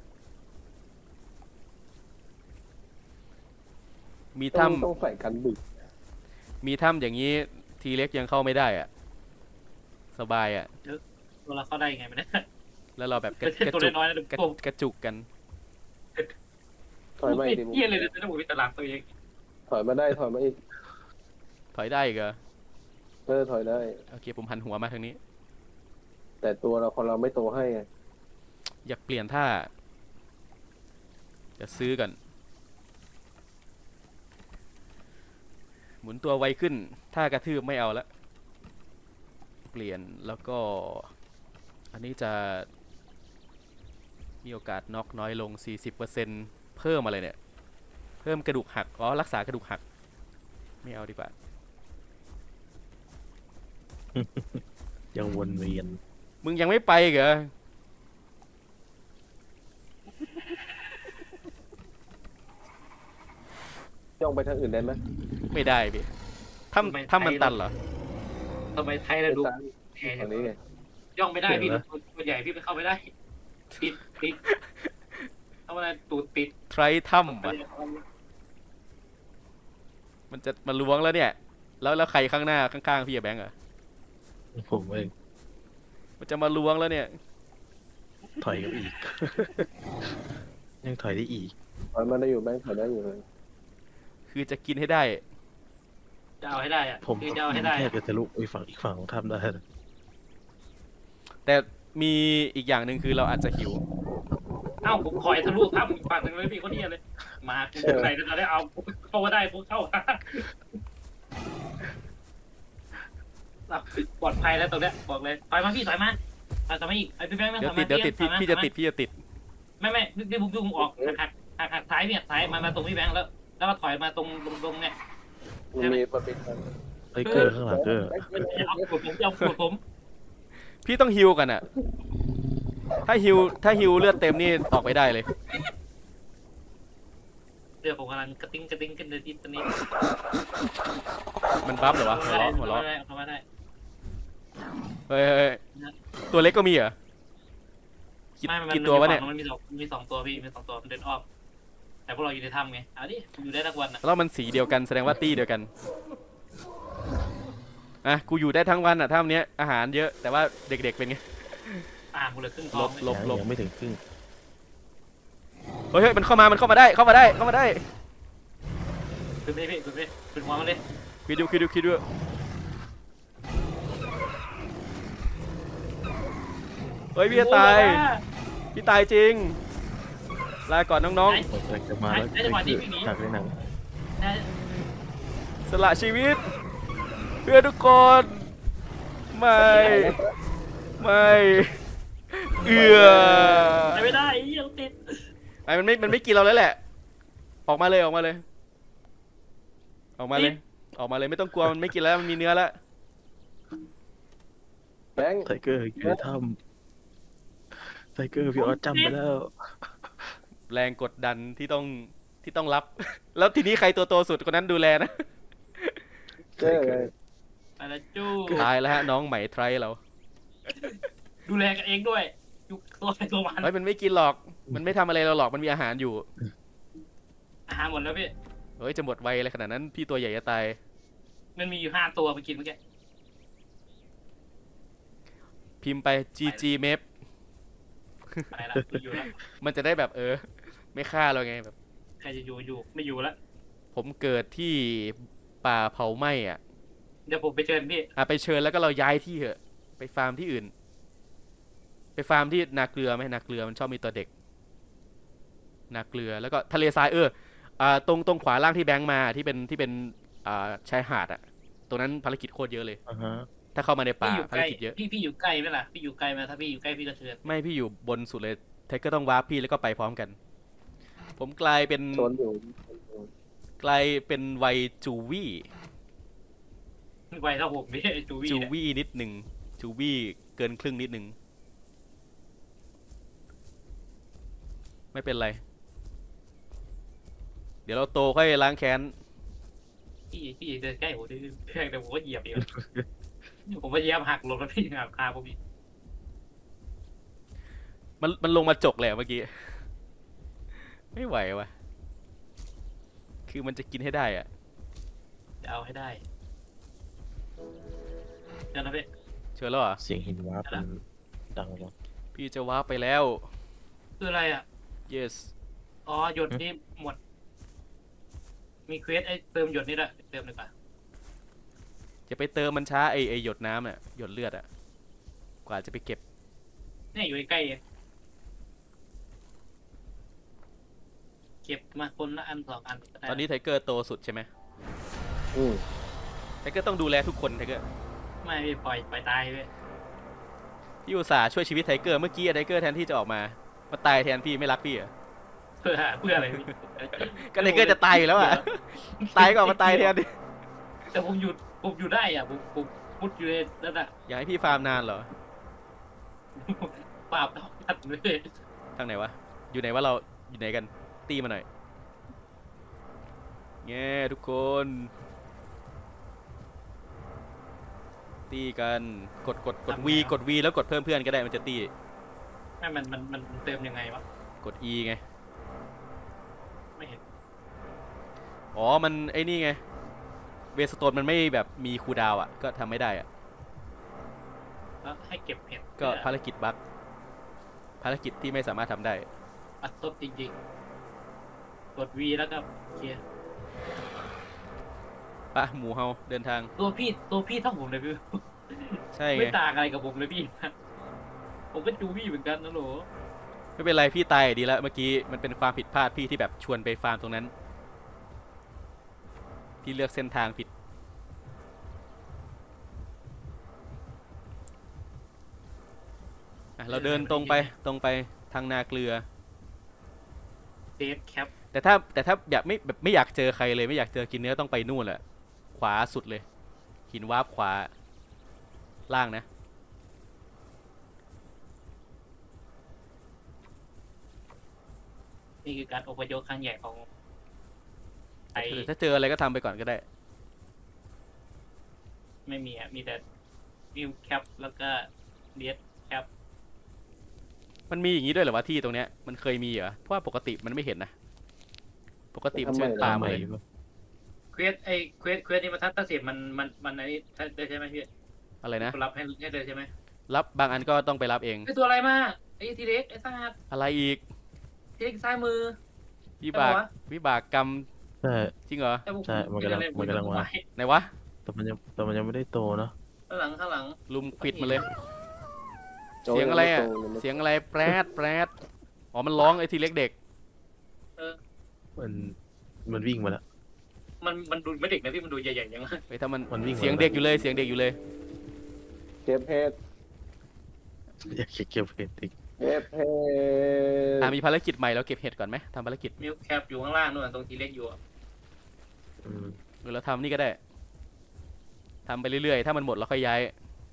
มีต้องถ้ำต้องใส่กันบึกมีถ้ำอย่างนี้ทีเล็กยังเข้าไม่ได้อะสบายอะตัวเราเข้าได้ยังไงไม่ได้แล้วเราแบบกระไม่ใช่กระตัวจุกน้อยๆนะเดี๋ยวกระผมกระจุกกันถอยมาอีกดิเยี่ยเลยนะจะต้องมีตารางตัวเองถอยมาได้ถอยมาอีกถอยได้อีกเหรอเออถอยได้โอเคผมหันหัวมาทางนี้แต่ตัวเราคนเราไม่โตให้ไงอยากเปลี่ยนท่าจะซื้อก่อนหมุนตัวไวขึ้นท่ากระทืบไม่เอาละเปลี่ยนแล้วก็ อันนี้จะมีโอกาสน็อกน้อยลง สี่สิบเปอร์เซ็นต์ เพิ่มอะไรเนี่ย เพิ่มกระดูกหัก อ๋อ รักษากระดูกหัก ไม่เอาดีกว่ายังวนเวียนมึงยังไม่ไปเหรอย่องไปทางอื่นได้ไหมไม่ได้พี่ถ้ำถ้ำมันตันเหรอทำไมไทยเราดูไปแพ้ทางนี้ไงย่องไม่ได้พี่ตัวใหญ่พี่ไปเข้าไม่ได้ติดติดเข้ามาได้ตูดติดไทรถ้ำอะมันจะมาล้วงแล้วเนี่ย แล้วแล้วใครข้างหน้าข้างๆพี่อะแบงค์เหรอผมเองมันจะมาล้วงแล้วเนี่ยถอยก็อีก ยังถอยได้อีกถอยมาได้อยู่แบงค์ถอยได้อยู่เลยคือจะกินให้ได้จะเอาให้ได้อะผมคือจะเอาให้ได้แค่จะทะลุไปฝั่งอีกฝั่งของถ้ำได้นะแต่มีอีกอย่างหนึ่งคือเราอาจจะหิวเอ้าผมคอยทะลุถ้ำอีกฝั่งหนึ่งเลยพี่คนนี้เลยมาคุณไหนจะได้เอาเข้ามาได้ผมเข้าปลอดภัยแล้วตรงเนี้ยบอกเลยถอยมาพี่ถอยมาถอยมาอีกไอ้พี่แบงค์ไม่เดี๋ถยวอยติมาดเดี๋ยวติดพี่พี่จะติดพี่จะติดไม่ไม่นี่ผมยุ่งออกหักหักหักท้ายเนี่ยท้ายมามาตรงพี่แบงค์แล้วแล้วก็ถอยมาตรงตรงเนี่ยมันมีมันมีไอ้เกอร์ข้างหลังเกอร์จะเอาขวดผมจะเอาขวดผมพี่ต้องฮิวกันอะถ้าฮิวถ้าฮิวเลือดเต็มนี่ออกไปได้เลยเดี๋ยวผมกำลังกระติ้งกระติ้งขึ้นเลยที่ตอนนี้มันบัฟเหรอวะหัวเราะหัวเราะเข้ามาได้เฮ้ยเฮ้ยเฮ้ยตัวเล็กก็มีเหรอกี่ไม่มันกี่ตัววะเนี่ยมันมีสองมีสองตัวพี่มีสองตัวมันเดินอ้อมแต่พวกเราอยู่ในถ้ำไงเอาดิอยู่ได้ทั้งวันอ่ะแล้วมันสีเดียวกันแสดงว่าตี้เดียวกันอ่ะกูอยู่ได้ทั้งวันอ่ะถ้ำเนี้ยอาหารเยอะแต่ว่าเด็กๆเป็นไงอ่ากูเลยครึ่งทลองบลบลบยังไม่ถึงครึ่งเฮ้ยเฮ้ยมันเข้ามามันเข้ามาได้เข้ามาได้เข้ามาได้ขึ้นไปพี่ขึ้นไปขึ้นหัวมันเลยคิดดูคิดดูคิดดูเฮ้ยพี่จะตายพี่ตายจริงลาก่อนน้องหมดแรงจะมาแล้วจากในหนังๆสละชีวิต เพื่อทุกคนไม่ไม่เอือไม่ได้ยังติดไอ้มันไม่มันไม่กินเราแล้วแหละ ออกมาเลยออกมาเลย ออกมาเลย ออกมาเลยไม่ต้องกลัวมันไม่กินแล้วมันมีเนื้อแล้วแบงค์ไทเกอร์อยู่ในถ้ำไทเกอร์พี่ออสจำไปแล้วแรงกดดันที่ต้องที่ต้องรับ แล้วทีนี้ใครตัวโตสุดคนนั้นดูแลนะเจอเลยไปแล้วจู้ตายแล้วฮะน้องไหมไทรเราดูแลกันเองด้วยอยู่ตัวใครตัวมันเฮ้ยมันไม่กินหรอก มันไม่ทำอะไรเราหรอก มันมีอาหารอยู่อาหารหมดแล้วพี่เฮ้ยจะหมดไวอะไรขนาดนั้นพี่ตัวใหญ่จะตายมันมีอยู่ห้าตัวไปกินเมื่อกี้พิมพ์ไป จี จี เมฟไปละไม่อยู่แล้วมันจะได้แบบเออ ไม่ฆ่าเราไงแบบใครจะอยู่อยู่ไม่อยู่แล้วผมเกิดที่ป่าเผาไหม้อ่ะเดี๋ยวผมไปเชิญพี่อ่ะไปเชิญแล้วก็เราย้ายที่เถอะ ไปฟาร์มที่อื่น ไปฟาร์มที่นาเกลือไหมนาเกลือมันชอบมีตัวเด็ก นาเกลือแล้วก็ทะเลทรายเอออ่าตรงตรงขวาล่างที่แบงค์มาที่เป็นที่เป็นอ่าชายหาดอ่ะตรงนั้นภารกิจโคตรเยอะเลยอ่าฮะถ้าเข้ามาในป่าพี่อยู่ภาใกรล้กิจเยอะพี่พี่อยู่ใกล้ไหมล่ะพี่อยู่ไกลไหมถ้าพี่อยู่ใกล้พี่ก็เชิญไม่พี่อยู่บนสุดเลยไทเกอร์ต้องวาร์ปพี่แล้วก็ไปพร้อมกัน ผมกลายเป็นชนอยู่กลายเป็นวัยจูวี่ไวเท่าผมพี่ไอ้จูวี่จูเนี่ยวี่นิดหนึ่งจูวี่เกินครึ่งนิดหนึ่งไม่เป็นไร เดี๋ยวเราโตค่อยล้างแค้นพี่พี่เดินใกล้ผมดิเพื่อนแต่ผมก็เหยียบเองผมก็เหยียบหักหลบแล้วพี่หักคาผมอีกมันมันลงมาจกเลยอะเมื่อกี้ ไม่ไหววะคือมันจะกินให้ได้อะจะเอาให้ได้เดี๋ยวนะพี่เชิญแล้วเหรอเสียงหินวาร์ปมันดังแล้วพี่จะวาร์ปไปแล้วคืออะไรอ่ะ yes อ๋อหยดนี่หมด มีเควสไอ้เติมหยดนี่ด้วยเติมดีกว่าจะไปเติมมันช้าไอไอหยดน้ำอ่ะหยดเลือดอ่ะกว่าจะไปเก็บเนี่ยอยู่ใกล้ๆเองเก็บมาคนละอันสองอันก็ได้ตอนนี้ไทเกอร์โตสุดใช่ไหมอืมไทเกอร์ต้องดูแลทุกคนไทเกอร์ไม่พี่ปล่อยปล่อยตายเลยพี่อุตส่าห์ช่วยชีวิตไทเกอร์เมื่อกี้ไทเกอร์แทนที่จะออกมามาตายแทนพี่ไม่รักพี่เหรอ่ะเพื่อเพื่ออะไรพี่ก็ไทเกอร์จะตายอยู่แล้วอ่ะตายก็ออกมาตายแทนดิแต่ผมหยุดผมอยู่ได้อ่ะผมผมมุดอยู่ในนั่นอ่ะอยากให้พี่ฟาร์มนานเหรอปราบเอาตัดเลยทางไหนวะอยู่ไหนว่าเราอยู่ไหนกันตีมาหน่อยแง่ทุกคนตีกันกดกดกด V กด V แล้วกดเพิ่มเพื่อนก็ได้มันจะตีไม่มันมันมันเติมยังไงวะกด E ไงไม่เห็นอ๋อมันไอ้นี่ไงเวสโตนมันไม่แบบมีคูลดาวน์อ่ะก็ทำไม่ได้อ่ะแล้วให้เก็บเห็ดก็ภารกิจบั๊กภารกิจที่ไม่สามารถทำได้อัดซบจริงๆกด V แล้วก็เคลียร์ปะหมูเฮาเดินทางตัวพี่ตัวพี่เท่าผมเลยพี่ใช่ไม่ไงต่างอะไรกับผมเลยพี่ ผมก็จูวี่เหมือนกันนะโหลไม่เป็นไรพี่ตายดีแล้วเมื่อกี้มันเป็นความผิดพลาดพี่ที่แบบชวนไปฟาร์มตรงนั้นพี่เลือกเส้นทางผิดอ่ะเราเดินตรงไปตรงไปทางนาเกลือเซฟแคปแต่ถ้าแต่ถ้าอยากไม่แบบไม่อยากเจอใครเลยไม่อยากเจอกินเนื้อต้องไปนู่นแหละขวาสุดเลย หินวาร์ปขวาล่างนะนี่คือการอพยพครั้งใหญ่ของไอแต่ถ้าเจออะไรก็ทำไปก่อนก็ได้ไม่มีอ่ะมีแต่วิวแคปแล้วก็เลียสแคปมันมีอย่างนี้ด้วยเหรอวะที่ตรงเนี้ยมันเคยมีเหรอเพราะว่าปกติมันไม่เห็นนะปกติมันจะเป็นป่าหมดใหม่เลยปะเควสไอเควสเควสนี่มันทัดตัดเสียมันมันมันอันนี้ได้ใช่ไหมพี่อะไรนะรับให้ให้เลยใช่ไหมรับบางอันก็ต้องไปรับเองไอตัวอะไรมาไอทีเล็กไอซาดอะไรอีกทีเล็กซ้ายมือวิบากใช่ปะวะวิบากกรรมใช่จริงเหรอแต่ผมใช่มันกำลังมันกำลังมาไหนวะแต่มันยังแต่มันยังไม่ได้โตเนาะข้างหลังข้างหลังลุมควิดมาเลยโจเสียงอะไรอ่ะโจยังไม่โตเสียงอะไรแปรดแปรดอ๋อมันร้องไอ้ทีเล็กเด็กมันมันวิ่งมาแล้วมันมันดูไม่เด็กนะพี่มันดูใหญ่ๆยังไปถ้ามันมันวิ่งมาเสียงเด็กอยู่เลยเสียงเด็กอยู่เลยเก็บเห็ดอยากเก็บเห็ดอีกเก็บเห็ดอ่ามีภารกิจใหม่แล้วเก็บเห็ดก่อนไหมทำภารกิจมิวแคปอยู่ข้างล่างนู่นตรงทีเล็กอยู่อะอืมหรือเราทำนี่ก็ได้ทำไปเรื่อยๆถ้ามันหมดเราค่อยย้าย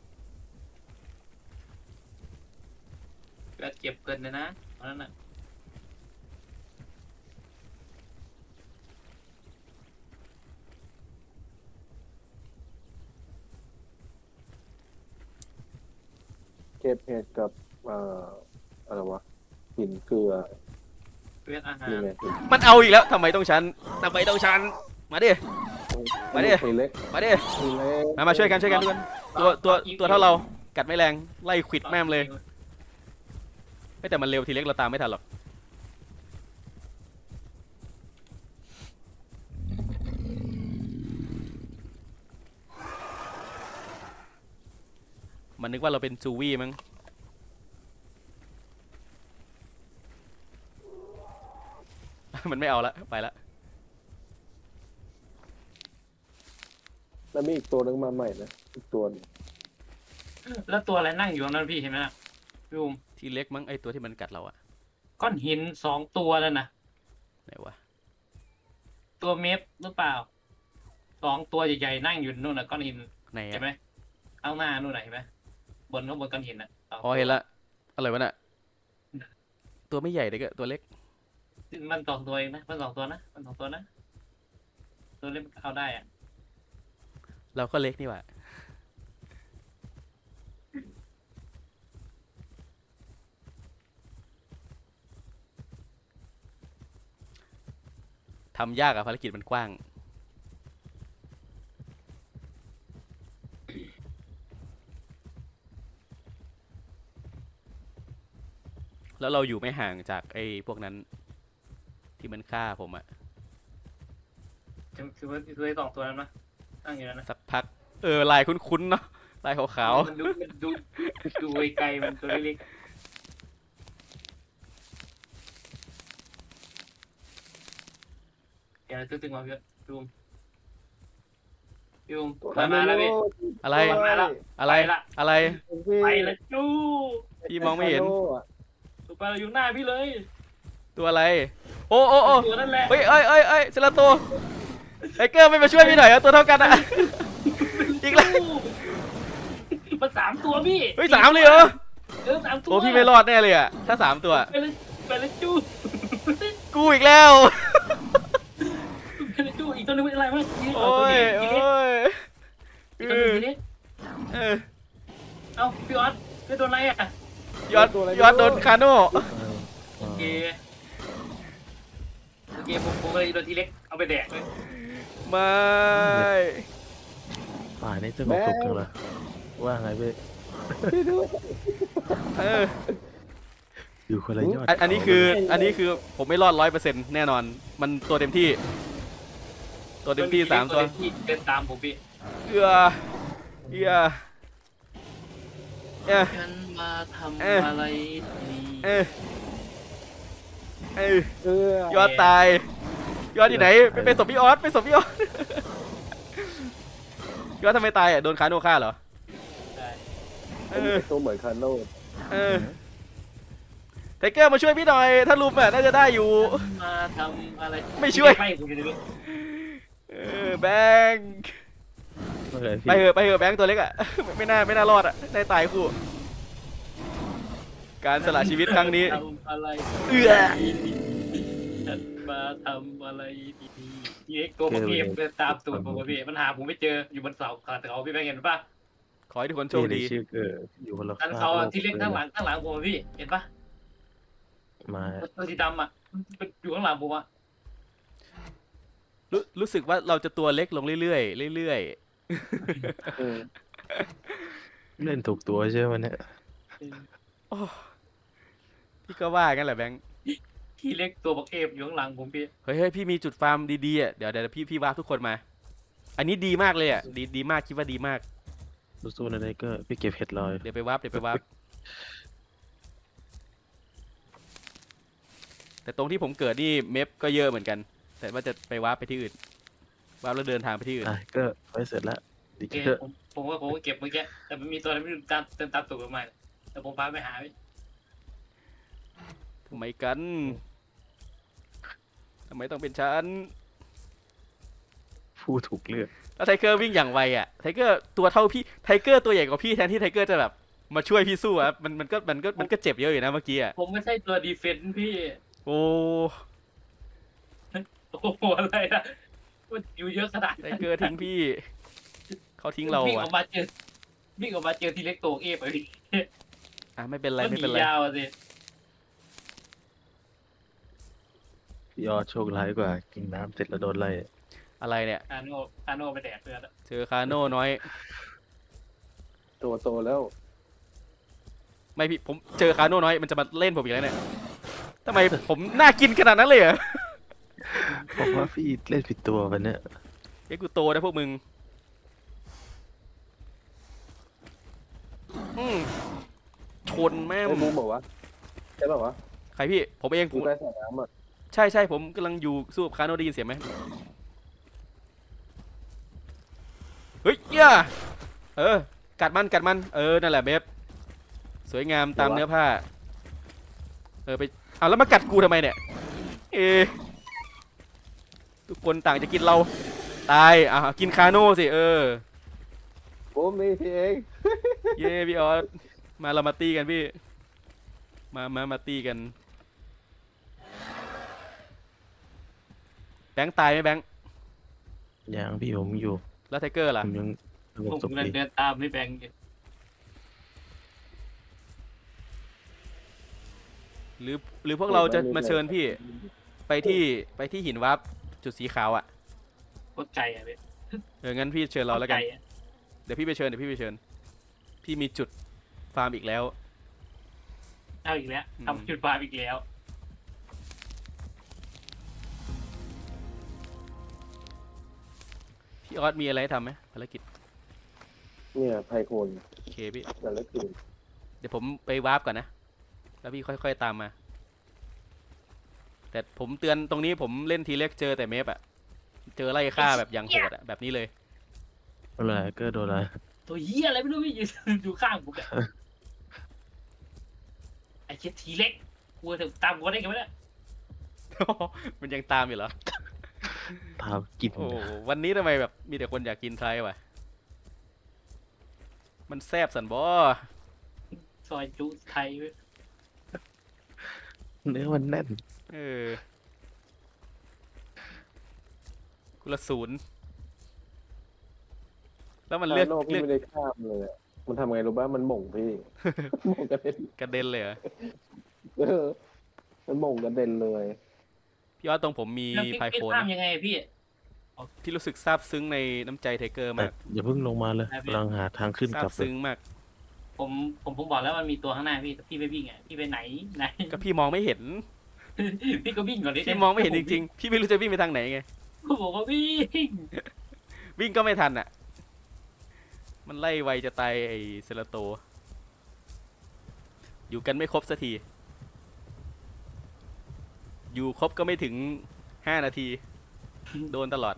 ก็เก็บเกินเลยนะเพราะนั้นน่ะเก็บเห็ดกับเอ่ออะไรวะหินเกลือเพื่อนอาหารนี่ไงมันเอาอีกแล้วทำไมต้องฉันทำไมต้องฉันมาดิ มาดิทีเล็กมาดิทีเล็กมามาช่วยกันช่วยกันทุกคนตัวตัวตัวเท่าเรากัดไม่แรงไล่ขวิดแม่มเลยไม่แต่มันเร็วทีเล็กเราตามไม่ทันหรอกมันนึกว่าเราเป็นจูวี่มั้งมันไม่เอาละไปละแล้วมีอีกตัวนึงมาใหม่นะอีกตัวหนึ่งแล้วตัวอะไรนั่งอยู่ตรงนั้นพี่เห็นไหมนะพี่บูมทีเล็กมั้งไอตัวที่มันกัดเราอะก้อนหินสองตัวแล้วนะไหนวะตัวเมฟหรือเปล่าสองตัวใหญ่ๆนั่งอยู่นู่นน่ะก้อนหินไหนเห็นอะไหมเอาหน้านู่นน่ะเห็นไหมบนข้างบนก้อนหินน่ะสงอ๋อเห็นละอะไรวะน่ะตัวไม่ใหญ่เลยก็ตัวเล็กมันสองตัวเองนะมันสองตัวนะมันสองตัวนะตัวเล็กเอาได้อะเราก็เล็กนี่หว่าทำยากอะภารกิจมันกว้าง แล้วเราอยู่ไม่ห่างจากไอ้พวกนั้น ที่มันฆ่าผมอะคือคือว่าคือไอ้สองตัวนั้นนะนั่งอยู่นั่นนะสักพัก เออลายคุ้นๆเนาะลายขาวมันดูมันดูดูไกลๆมันตัวเล็กๆเดี๋ยวตึ้งๆมาพี่พี่บูมพี่บูมตัวมามาแล้วพี่ๆอะไรมันมาแล้วอะไรไปละอะไรไปแล้วจู้พี่มองไม่เห็นตัวไปเราอยู่หน้าพี่เลยตัวอะไร โอ้โอ้โอ้ตัวนั่นแหละเฮ้ยเอ้ยเอ้ยเอ้ยเซราโตไทเกอร์ไม่มาช่วยพี่หน่อยอะตัวเท่ากันอะอีกแล้วมันสามตัวพี่เฮ้ยสามเลยเหรอเออสามตัวโอ้พี่ไม่รอดแน่เลยอะถ้าสามตัวไปเลยไปเลยจู้กูอีกแล้วไปเลยจู้อีกตัวนึงเป็นอะไรวะโอ้ยโอ้ยอีกตัวนึงทีนี้เออเอ้าพี่ออสไม่โดนอะไรอ่ะยอดยอดโดนคาโน่เออโอเคโอเคผมผมเลยโดนทีเล็กเอาไปแดกเลยไม่ป่านี่จะมาปลุกกันเหรอว่าไงเว้ยพี่ด้วยเอออยู่คนละยอดอันอันนี้คืออันนี้คือผมไม่รอดร้อยเปอร์เซ็นต์แน่นอน มันตัวเต็มที่ ตัวเต็มที่สามตัวที่เดินตามผมพี่เอือเอือเออฉันมาทำเอ๊ะอะไรที่นี่เออเออเออยอดตาย ยอดอยู่ไหนไปไปศพพี่ออสไปศพพี่ออส ยอดทำไมตายอ่ะโดนคาโน่ฆ่าเหรอได้เออตัวเหมือนคาโน่เออไทเกอร์มาช่วยพี่หน่อย ถ้าลุมอ่ะน่าจะได้อยู่ฉันมาทำอะไรไม่ช่วยไม่ผมจะดูเออแบงค์ว่าไงพี่ไปเถอะไปเถอะแบงค์ตัวเล็กอ่ะ ไม่ไม่น่าไม่น่ารอดอ่ะได้ตายคู่ การสละชีวิตครั้งนี้ทำอะไรเอื้อฉันมาทำอะไรที่นี่ทีเล็กตัวผมพี่เดินตามตูดผมอะพี่มันหาผมไม่เจออยู่บนเสาขาเขาพี่แบงค์เห็นปะขอให้ทุกคนโชคดีพี่ชื่อเกิดอยู่คนละอันเขาอะที่เล็กข้างหลังข้างหลังผมอะพี่เห็นปะมาตัวสีดำอ่ะมันอยู่ข้างหลังผมอ่ะรู้รู้สึกว่าเราจะตัวเล็กลงเรื่อยๆเรื่อยเออเล่นถูกตัวใช่ไหมเนี่ยๆโอ้พี่ก็ว่ากันแหละแบงค์ที่เล็กตัวบักเอฟอยู่ข้างหลังผมพี่เฮ้ยเฮ้ยพี่มีจุดฟาร์มดีๆอ่ะเดี๋ยวเดี๋ยวพี่พี่วาร์ปทุกคนมา อันนี้ดีมากเลยอ่ะดีดีมากคิดว่าดีมากสู้ๆนะไทเกอร์พี่เก็บเห็ดลอยเดี๋ยวไปวาร์ปเดี๋ยวไปวาร์ปแต่ตรงที่ผมเกิดนี่เมฟก็เยอะเหมือนกัน แต่ว่าจะไปวาร์ปไปที่อื่นวาร์ปแล้วเดินทางไปที่อื่นอ่ะก็ไว้เสร็จแล้วดีโอเคเกอร์ผมผมว่าผมก็เก็บเมื่อกี้แต่มันมีตัวอะไรไม่รู้ตามเติมตามตูดผมมาแต่ผมพาไปหาพี่ทำไมกันทำไมต้องเป็นฉันผู้ถูกเลือกแล้วไทเกอร์วิ่งอย่างไวอ่ะไทเกอร์ตัวเท่าพี่ไทเกอร์ตัวใหญ่กว่าพี่แทนที่ไทเกอร์จะแบบมาช่วยพี่สู้อ่ะมันมันก็มันก็มันก็เจ็บเยอะอยู่นะเมื่อกี้อ่ะผมไม่ใช่ตัวดีเฟนต์พี่โอ้โอ้โหอะไรนะมันอยู่เยอะขนาดไทเกอร์ทิ้งพี่เขาทิ้งเราวิ่งออ่ะอกมาเจอวิ่งออกมาเจอที่เล็กตัวเอฟไปพี่อ่ะไม่เป็นไรก็หไม่นีเป็นไรยาวอะสิพี่ออดโชคร้ายกว่ากินน้ำเสร็จแล้วโดนไล่อะไรเนี่ยคาโน่คาโน่ไปแดกเพื่อนอะเจอคาโน่น้อยตัวโตแล้วไม่พี่ผมเจอคาโน่น้อยมันจะมาเล่นผมอีกแล้วเนี่ยทำไมผมน่ากินขนาดนั้นเลยเหรอบอกว่าพี่เล่นผิดตัววันเนี้ยเอ้ยกูโตนะพวกมึงอืมชนแม่งไอ้บูมบอกว่าใช่ป่าวะใครพี่ผมเองผกูมใกล้สระน้ำอ่ะใช่ใช่ผมกำลังอยู่สู้กับคาโน่ได้ยินเสียงไหมเฮ้ยเหี้ย่าเออกัดมันกัดมันเออนั่นแหละเบฟสวยงามตามเนื้อผ้าเออไปเอาแล้วมากัดกูทำไมเนี่ยเออทุกคนต่างจะกินเราตายอ่ะกินคาโน่สิเออบูมนี่พี่เองเย้พี่ออสมาเรามาตีกันพี่มามามาตีกันแบงค์ตายไหมแบงค์อย่างพี่ผมอยู่แล้วไทเกอร์ผล่ะมยังสงผบมสุขเดินดีเดินตามไม่แบงค์อยู่หรือหรือพวกเราจะมาเชิญพี่ไปที่ไปที่หินวับจุดสีขาวอ่ะโคตรไกลอะพี่เอองั้นพี่เชิญเราแล้วกันโคตไอะเดี๋ยวพี่ไปเชิญเดี๋ยวพี่ไปเชิญพี่มีจุดฟาร์มอีกแล้วเอาอีกแล้วอืมทำจุดบาร์อีกแล้วพี่ออสมีอะไรให้ทำไหมภารกิจเนี่ยไพโคนโอเคพี่แต่ละคืนเดี๋ยวผมไปวาร์ปก่อนนะแล้วพี่ค่อยๆตามมา แต่ผมเตือนตรงนี้ผมเล่นทีเล็กเจอแต่เมฟอะเจอไล่ฆ่าแบบอย่างโหดอะแบบนี้เลยอะไรก็โดนอะไรตัวเหี้ยอะไรไม่รู้พี่อยู่ อยู่ข้างผมอะไอ้เช็ดทีเล็กกลัวถึงตามกูได้กันไหมเนี่ยมันยังตามอยู่เหรอพากินโอ้โหวันนี้ทำไมแบบมีแต่คนอยากกินไทยวะมันแซบสันบอซอยจุไทยเว้ยเนื้อมันแน่นเออกุละศูนย์แล้วมันเลือกโลกเลืพี่อกไม่ได้ข้ามเลยอะมันทำไงรู้ป่ะมันหม่งพี่ หม่งกระเด็นกระเด็นเลยเหรอเออมันหม่งกระเด็นเลยพี่ออสตรงผมมีแล้วพี่พายพี่โคนข้ามนะยังไงพี่พี่รู้สึกซาบซึ้งในน้ำใจไทเกอร์แต่มากอย่าเพิ่งลงมาเลยได้พี่กำลังหาทางขึ้นซากลับบเลซึ้ยงมากผมผมผมบอกแล้วมันมีตัวข้างหน้าพี่แต่พี่ไม่วิ่งไงพี่ไปไหนไหนก็พี่มองไม่เห็นพี่ก็วิ่งก่อนดิพี่มองไม่เห็นจริงๆ พี่ไม่รู้จะวิ่งไปทางไหนไงๆผมบอกว่าวิ่งวิ่งก็ไม่ทันอ่ะ มันไล่ไวจะตายไอ้เซลาโต อยู่กันไม่ครบสักที อยู่ครบก็ไม่ถึงห้านาที โดนตลอด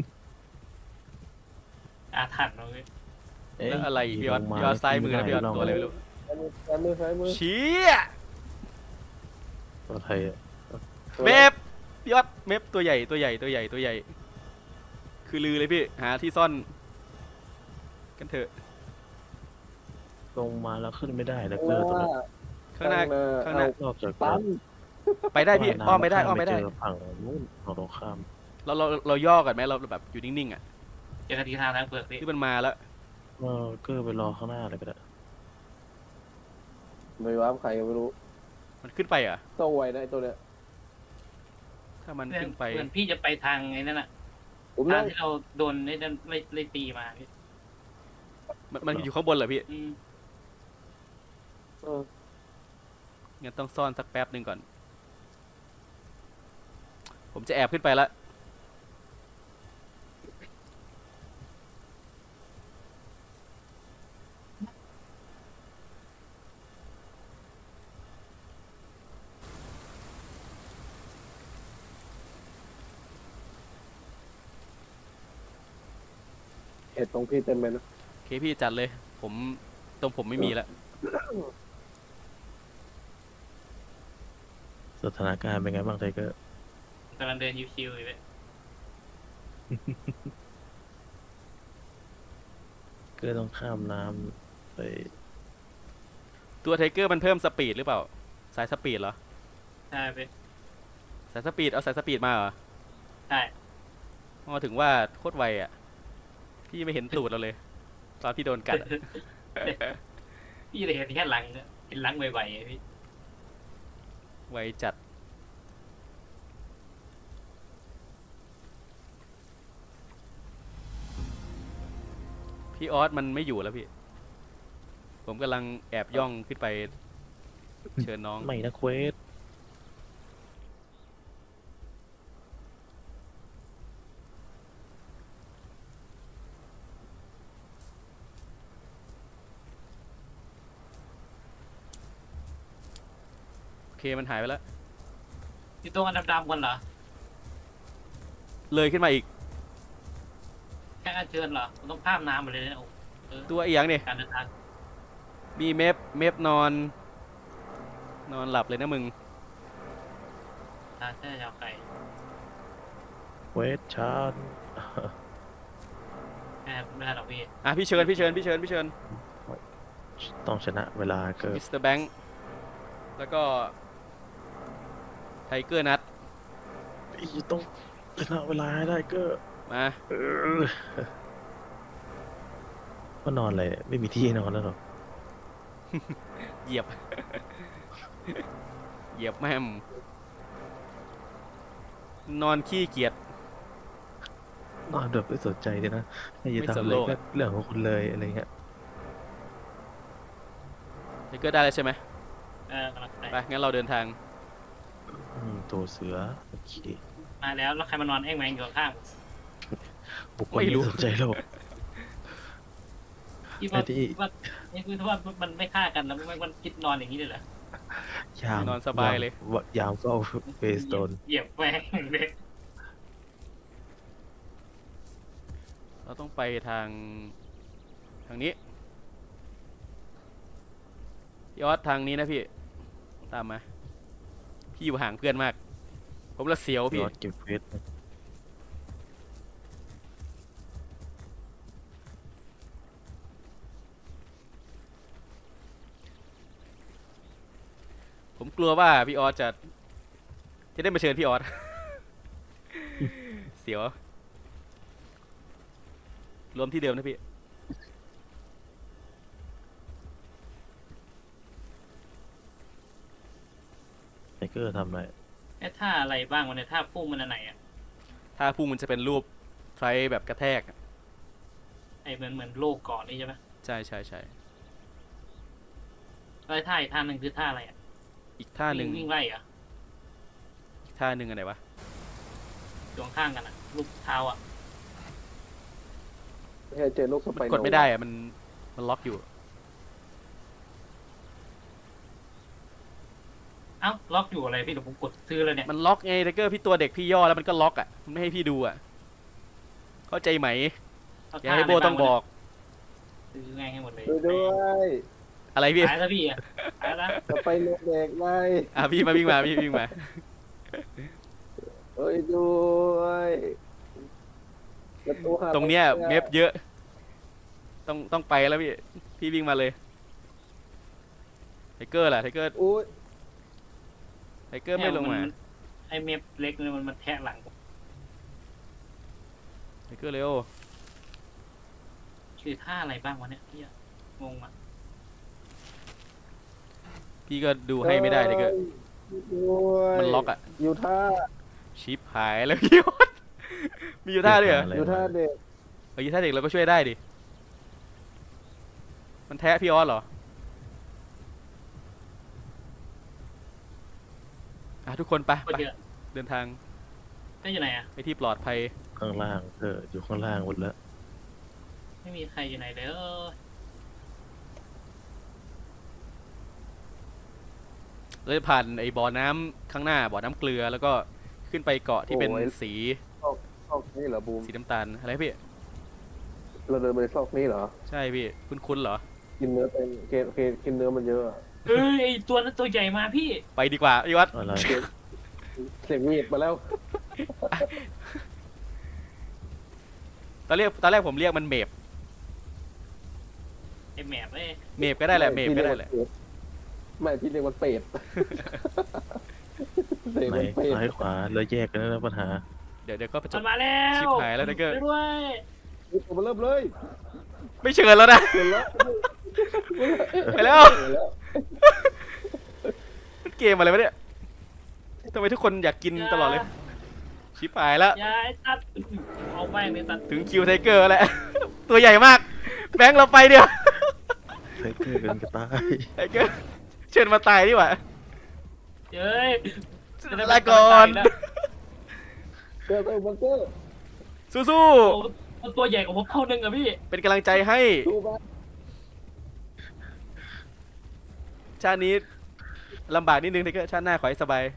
อาถรรพ์เลยเอ๊ะแล้วอะไรอีกพี่ออสลงมาพี่ออสซ้ายมือนะไม่พี่ออสได้ตัวอะไรไม่รู้ซ้ายมือซ้ายมือซ้ายมือเชี้ยตัวไทยอะเมฟพี่ออสเมฟตัวใหญ่ตัวใหญ่ตัวใหญ่ตัวใหญ่ คือลือเลยพี่ หาที่ซ่อน กันเถอะลงมาแล้วขึ้นไม่ได้แล้วข้างหเกอน้าร์ตรงนั้นข้างหน้า ข้างหน้านอกจากปั๊มไปได้พี่ อ้อมไม่ได้ อ้อมไม่ได้เจอฝั่งนู้นฝั่งตรงข้ามเราเราเราย่อกันไหมเราแบบอยู่นิ่งๆอ่ะเจอกันทีทางทางเปลือกพี่ที่มันมาแล้วเออเกอร์ไปรอข้างหน้าเลยก็ได้ไม่ว่าใครก็ไม่รู้มันขึ้นไปเหรอ่ะโตไวนะไอ้ตัวเนี้ยถ้ามันเพื่อนขึ้นไปเพื่อนพี่จะไปทางไอ้นั่นน่ะผมทานั่งงที่เราโดนไอ้นั่นไล่ไล่ตีมาพี่มันมันอยู่ข้างบนเหรอพี่อืมเอองั้นต้องซ่อนสักแป๊บหนึ่งก่อน ผมจะแอบขึ้นไปละเห็ดตรงพี่เต็มไปนะโอเคพี่จัดเลย ผมตรงผมไม่มีละสถานการณ์เป็นไงบ้างไทเกอร์กำลังเดินชิวๆอยู่พี่เกอร์ต้องข้ามน้ำไปตัวไทเกอร์มันเพิ่มสปีดหรือเปล่า สายสปีดเหรอใช่พี่สายสปีดเอาสายสปีดมาเหรอใช่อ๋อถึงว่าโคตรไวอ่ะ พี่ไม่เห็นตูดเราเลย ตอนพี่โดนกัดอะพี่เลยเห็นแค่หลังเนี่ยเห็นล้างไวๆพี่ไวจัดพี่ออสมันไม่อยู่แล้วพี่ผมกำลังแอบย่องขึ้นไปเชิญน้องไม่นะเควสโอเคมันหายไปแล้วที่ตรงอันดำๆกันเหรอเลยขึ้นมาอีกแค่อัญเชิญเหรอมันต้องข้ามน้ำมาเลยนะโอ้เออตัวอีหยังเนี่ยการเดินทางมีเมฟเมฟนอน นอนหลับเลยนะมึงทางเส้นยาวไกลเควสชาร์จแม่ไม่ทันหรอกพี่อ่ะพี่เชิญพี่เชิญพี่เชิญพี่เชิญต้องชนะเวลาเกิมิดสเตอร์แบงค์แล้วก็ไทเกอร์นัทอีต้องชนะเวลาให้ได้เก็มาเออก็นอนเลยไม่มีที่นอนแล้วหรอเหยียบ เหยียบแม่มนอนขี้เกียจนอนแบบไม่สนใจเลยนะให้จะไม่สนทำอะไรโลกก็เรื่องของคุณเลยอะไรเงี้ยไทเกอร์ได้แล้วใช่ไหมเออกำลังไปไปงั้นเราเดินทางอืมตัวเสือโอเคมาแล้วแล้วใครมานอนแอ่งแมงอยู่ข้างบุคคลที่สนใจโลกๆคิดว่าไอ้ที่คิดว่านี่คือว่ามันไม่ฆ่ากันแล้วมันมันคิดนอนอย่างนี้เลยเหรอยามนอนสบายเลยวะยามก็เอาเฟสโตนเหยียบแป้งเลยเราต้องไปทางทางนี้พี่ออสทางนี้นะพี่ตามมาพี่อยู่ห่างเพื่อนมาก ผมละเสียวพี่พี่ออสเก็บเฟสผมกลัวว่าพี่ออสจะจะได้มาเชิญพี่ออส เสียวรวมที่เดิมนะพี่ไทเกอร์ทำอะไรไอ้ท่าอะไรบ้างวันนี้ท่าพุ่งมันอันไหนอ่ะถ้าพุ่งมันจะเป็นรูปไทรแบบกระแทกอะไอ้เหมือนเหมือนโลกก่อนนี่ใช่ไหมใช่ใช่ใช่แล้วไอ้ท่าอีกท่าหนึ่งคือท่าอะไรอ่ะอีกท่าหนึ่งวิ่วิ่งไล่เหรอ่ะอีกท่าหนึ่งอันไหนวะอยู่ข้างๆกันอ่ะลูกเท้าอ่ะไม่ให้เจอลูกสไปมันโนกดไม่ได้อะมันมันล็อกอยู่เอ้าล็อกอยู่อะไรพี่เดี๋ยวผมกดซื้อเลยเนี่ยมันล็อกไงไทเกอร์พี่ตัวเด็กพี่ย่อแล้วมันก็ล็อกอ่ะมันไม่ให้พี่ดูอ่ะเข้าใจไหมเอาอย่าให้โบต้องบอกซื้อง่ายให้หมดเลยช่วยด้วยอะไรพี่หายแล้วพี่อ่ะหายแล้วสไปโนเด็กไงอ่ะพี่มาวิ่งมาพี่วิ่งมาเอ้ยด้วยประตูหาตรงเนี้ยเมฟเยอะ ต้องต้องไปแล้วพี่พี่วิ่งมาเลยไทเกอร์ล่ะไทเกอร์อุ้ยไทเกอร์ไม่ลงมาไอ้เมฟเล็กเนี่ยมันมันแทะหลังไทเกอร์เร็วคือท่าอะไรบ้างวะเนี่ยพี่อะงงอ่ะพี่ก็ดูให้ไม่ได้ไทเกอร์ด้วยมันล็อกอ่ะอยู่ท่าชิปหายแล้ว พี่ออสมีอยู่ท่าด้วยเหรออยู่ท่าเด็กเอออยู่ท่าเด็กเราก็ช่วยได้ดิมันแทะพี่ออสเหรออ่ะทุกคนไปก็ไปเยอะเดินทางได้อยู่ไหนอ่ะไปที่ปลอดภัยข้างล่างเอออยู่ข้างล่างหมดแล้วไม่มีใครอยู่ไหนเลยเออเราจะผ่านไอ้บ่อน้ำข้างหน้าบ่อน้ำเกลือแล้วก็ขึ้นไปเกาะที่เป็นสีซอกนี่เหรอบูมสีน้ำตาลอะไรพี่เราเดินไปซอกนี่เหรอใช่พี่คุ้นๆเหรอกินเนื้อเป็นเกเกกินเนื้อมันเยอะอะเอ้ยไอ้ตัวนั้นตัวใหญ่มาพี่ไปดีกว่าพี่วัดอะไรเสียงมีดมาแล้วตอนเรียกตอนแรกผมเรียกมันเมบไอ้แมปเอ้ยเมบก็ได้แหละเมบก็ได้แหละไม่พี่เรียกว่าเป็ดเสียงไหนมันเป็ดซ้ายขวาแล้วแยกกันแล้วปัญหาเดี๋ยวเดี๋ยวก็ไปจมับนมาแล้วชิบหายแล้วนะเกิดช่วยด้วยมาเริ่มเลยไม่เชิญแล้วนะเกินแล้วไปแล้วเกินแล้วเกมอะไรวะเนี่ยทำไมทุกคนอยากกินตลอดเลย ชิบหายแล้วยายตัดเอาแม่งเลยตัดถึงคิวไทเกอร์แล้ว ตัวใหญ่มาก แบงค์เราไปเดียวไทเกอร์กันกระต่ายไทเกอร์เชิญมาตายดีกว่าเย้ยลาก่อนเกอร์เกอร์บังเกอร์สู้โอ้มันตัวใหญ่กว่าผมเท่านึงอะพี่ๆเป็นกำลังใจให้ดูบ้าชาตินี้ลำบากนิดนึงไทเกอร์ชาติหน้าขอให้สบาย